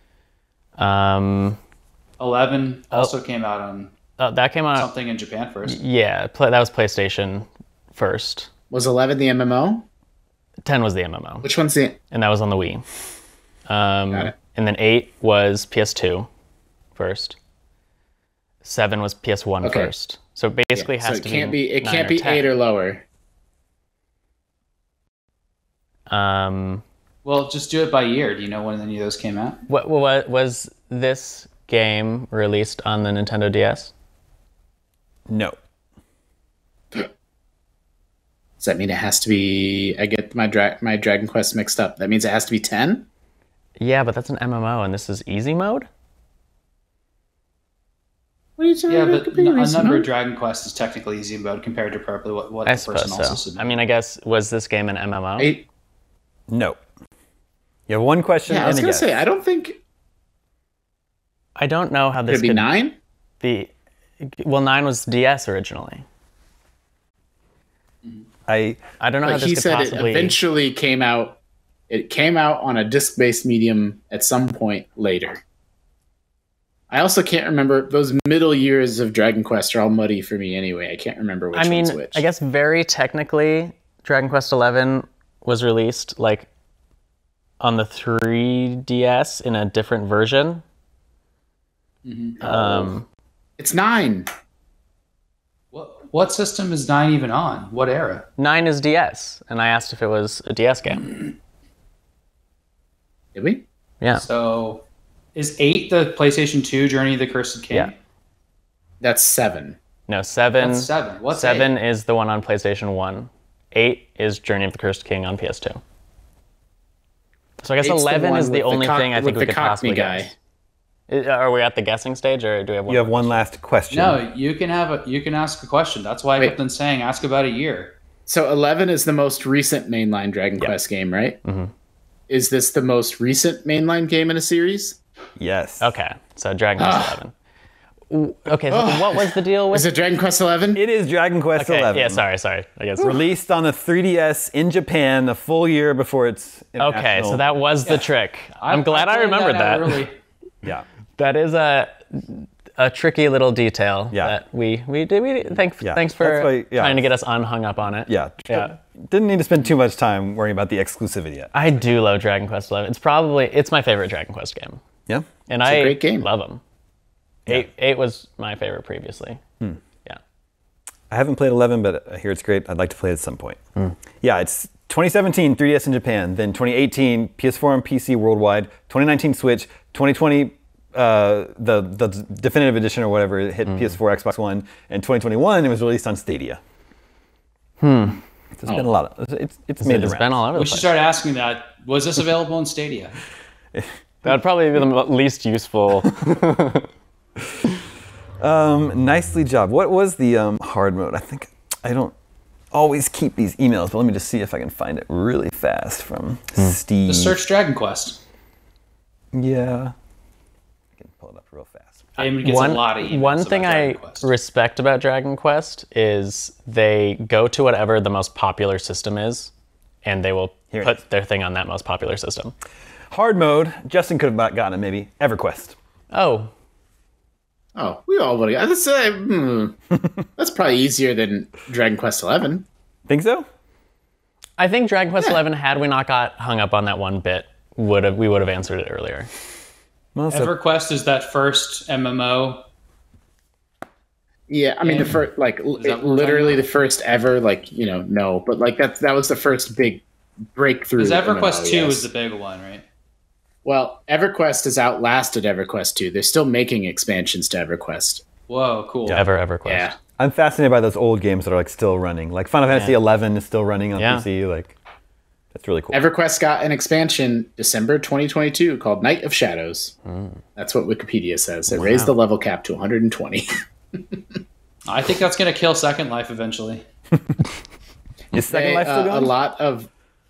Um, Eleven also came out on uh, that came out. something in Japan first. Yeah, pla that was PlayStation first. Was eleven the M M O? Ten was the M M O, Which one's the? and that was on the Wii. Um, Got it. and then eight was P S two first. Seven was P S one Okay. first. So it basically So has it to can't be be. It nine can't or be ten. eight or lower. Um, Well, just do it by year. Do you know when any of those came out? what, what was this game released on the Nintendo D S? No. Does that mean it has to be? I get my dra- my Dragon Quest mixed up. That means it has to be ten. Yeah, but that's an M M O, and this is easy mode. What are you talking Yeah, about? but Comparing a these number of mode? Dragon Quest is technically easy mode compared to probably what, what I the person suppose also so. submitted. I mean, I guess was this game an M M O? I, No. You have one question yeah, I and was a gonna guess. say I don't think I don't know how could this it be could nine. be. Well, nine was D S originally. I I don't know how But this he could said possibly. it eventually came out. It came out on a disc-based medium at some point later. I also can't remember those middle years of Dragon Quest are all muddy for me anyway. I can't remember which I mean, one's which. I guess very technically, Dragon Quest eleven was released like on the three D S in a different version. Um, it's nine. What, what system is nine even on? What era? nine is D S, and I asked if it was a D S game. Did we? Yeah. So, is eight the PlayStation two Journey of the Cursed King? Yeah. That's seven. No, seven. That's seven. What's seven eight? is the one on PlayStation one. Eight is Journey of the Cursed King on P S two. So I guess Eight's the eleven one is the with the only cock- thing I think with we the could possibly Cockney guess. I- Are we at the guessing stage, or do we have one? you have more one last question. No, you can have a you can ask a question. That's why I Wait. kept on saying ask about a year. So eleven is the most recent mainline Dragon Quest game, right? Mm-hmm. Is this the most recent mainline game in a series? Yes. Okay, so Dragon Quest eleven. Ooh, Okay, so what was the deal with? Is it Dragon Quest eleven? It is Dragon Quest Okay, eleven. yeah, sorry, sorry. I guess. Released on the three D S in Japan a full year before its Okay, international- so that was the trick. I'm glad I, pointed remembered out that. early. Yeah. That is a a tricky little detail Yeah. that we we did. We thank, Yeah, thanks for that's why- yeah. trying to get us unhung up on it. Yeah. Yeah. didn't need to spend too much time worrying about the exclusivity yet. I do love Dragon Quest eleven. It's probably it's my favorite Dragon Quest game. Yeah, and it's I a great game. love them. Eight eight was my favorite previously. Hmm. Yeah, I haven't played eleven, but I hear it's great. I'd like to play it at some point. Hmm. Yeah, it's twenty seventeen three D S in Japan, then twenty eighteen P S four and P C worldwide, twenty nineteen Switch, twenty twenty uh, the the definitive edition or whatever it hit mm. P S four, Xbox One, and twenty twenty-one it was released on Stadia. Hmm. There's oh. been a lot of it's it's, it's made it's the been all over. We the should place. start asking that. Was this available in Stadia? That'd probably be the least useful. um, nicely job. What was the um, hard mode? I think I don't always keep these emails, but let me just see if I can find it really fast from hmm. Steve. Just search Dragon Quest. Yeah. I can pull it up real fast. Damon gets one, a lot of emails one thing I Quest. respect about Dragon Quest is they go to whatever the most popular system is, and they will Here put their thing on that most popular system. Hard mode, Justin could have gotten it maybe. EverQuest. Oh. Oh, we all would have. That's, uh, hmm. That's probably easier than Dragon Quest eleven. Think so? I think Dragon Quest yeah. eleven, had we not got hung up on that one bit, would have we would have answered it earlier. Well, so EverQuest is that first M M O. Yeah, I mean Yeah. the first, like, it, literally the first ever, like, you know, no, but like that that was the first big breakthrough. Because EverQuest M M O, two yes. was the big one, right? Well, EverQuest has outlasted EverQuest two. They're still making expansions to EverQuest. Whoa, cool. Yeah. Ever EverQuest. Yeah. I'm fascinated by those old games that are like still running. Like Final Fantasy Yeah. eleven is still running on Yeah. P C. Like that's really cool. EverQuest got an expansion December twenty twenty-two called Night of Shadows. Mm. That's what Wikipedia says. It Wow. raised the level cap to one hundred twenty. I think that's going to kill Second Life eventually. Is Second They, Life still uh, going? a lot of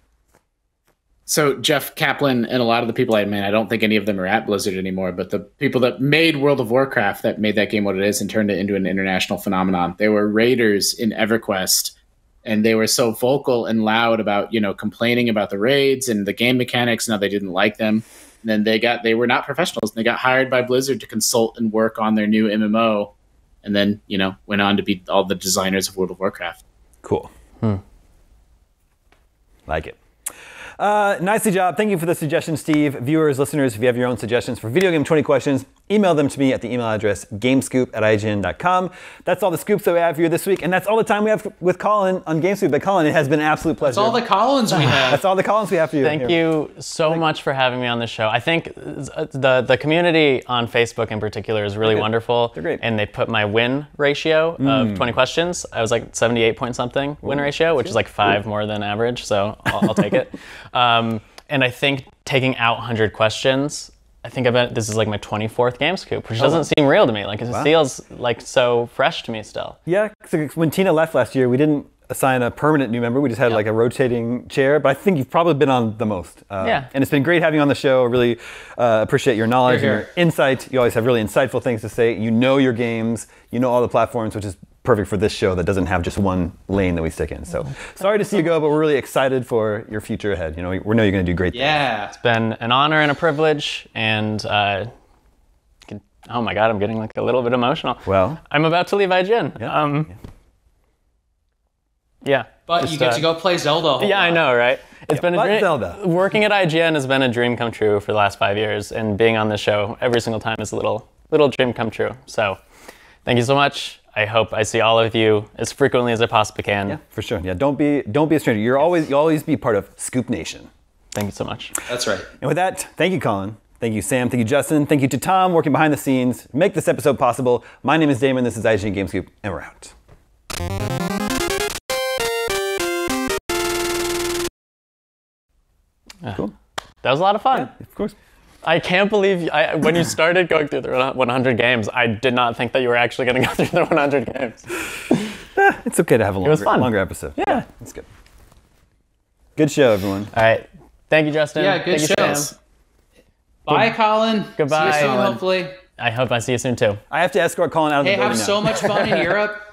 so Jeff Kaplan and a lot of the people I mean, I don't think any of them are at Blizzard anymore, but the people that made World of Warcraft, that made that game what it is and turned it into an international phenomenon, they were raiders in EverQuest, and they were so vocal and loud about, you know, complaining about the raids and the game mechanics. Now they didn't like them. And then they got they were not professionals. And they got hired by Blizzard to consult and work on their new M M O, and then, you know, went on to be all the designers of World of Warcraft. Cool. Hmm. Like it. Uh, nicely job. Thank you for the suggestion, Steve. Viewers, listeners, if you have your own suggestions for Video Game twenty questions, email them to me at the email address gamescoop at I G N dot com. That's all the scoops that we have for you this week, and that's all the time we have with Colin on GameScoop. But Colin, it has been an absolute pleasure. That's all the Collins we have. That's all the Collins we have for you. Thank Here. you so much for having me on the show. I think the the community on Facebook in particular is really They're wonderful. They're great. And they put my win ratio of twenty questions. I was like seventy-eight point something win ratio, which is like five more than average, so I'll, I'll take it. Um, and I think taking out one hundred questions, I think I bet this is like my twenty-fourth Game Scoop, which doesn't seem real to me. Like, it Wow. feels like so fresh to me still. Yeah, so when Tina left last year, we didn't assign a permanent new member. We just had Yeah. like a rotating chair, but I think you've probably been on the most. Uh, Yeah. And it's been great having you on the show. I really uh, appreciate your knowledge Here, and your insight. You always have really insightful things to say. You know your games. You know all the platforms, which is perfect for this show that doesn't have just one lane that we stick in. So sorry to see you go, but we're really excited for your future ahead. You know, we we know you're going to do great things. Yeah. It's been an honor and a privilege, and uh, can- oh my God, I'm getting like a little bit emotional. Well. I'm about to leave I G N. Yeah. Um, yeah. But just, you get uh, to go play Zelda a whole Yeah, I lot. know, right? It's Yeah, been a but dream. Zelda. Working at I G N has been a dream come true for the last five years, and being on this show every single time is a little little dream come true. So, thank you so much. I hope I see all of you as frequently as I possibly can. Yeah, for sure. Yeah, don't be don't be a stranger. You're always you always be part of Scoop Nation. Thank you so much. That's right. And with that, thank you, Colin. Thank you, Sam. Thank you, Justin. Thank you to Tom, working behind the scenes, make this episode possible. My name is Damon. This is I G N Game Scoop, and we're out. Cool. That was a lot of fun. Of course. I can't believe I, when you started going through the one hundred games, I did not think that you were actually going to go through the one hundred games. Eh, it's okay to have a longer, was fun. longer episode. Yeah. It's good. Good show, everyone. All right. Thank you, Justin. Yeah, good Thank you, show. Sam. Bye, Colin. Goodbye, See you soon, Colin. hopefully. I hope I see you soon too. I have to escort Colin out of Hey, the building have now. so much fun in Europe.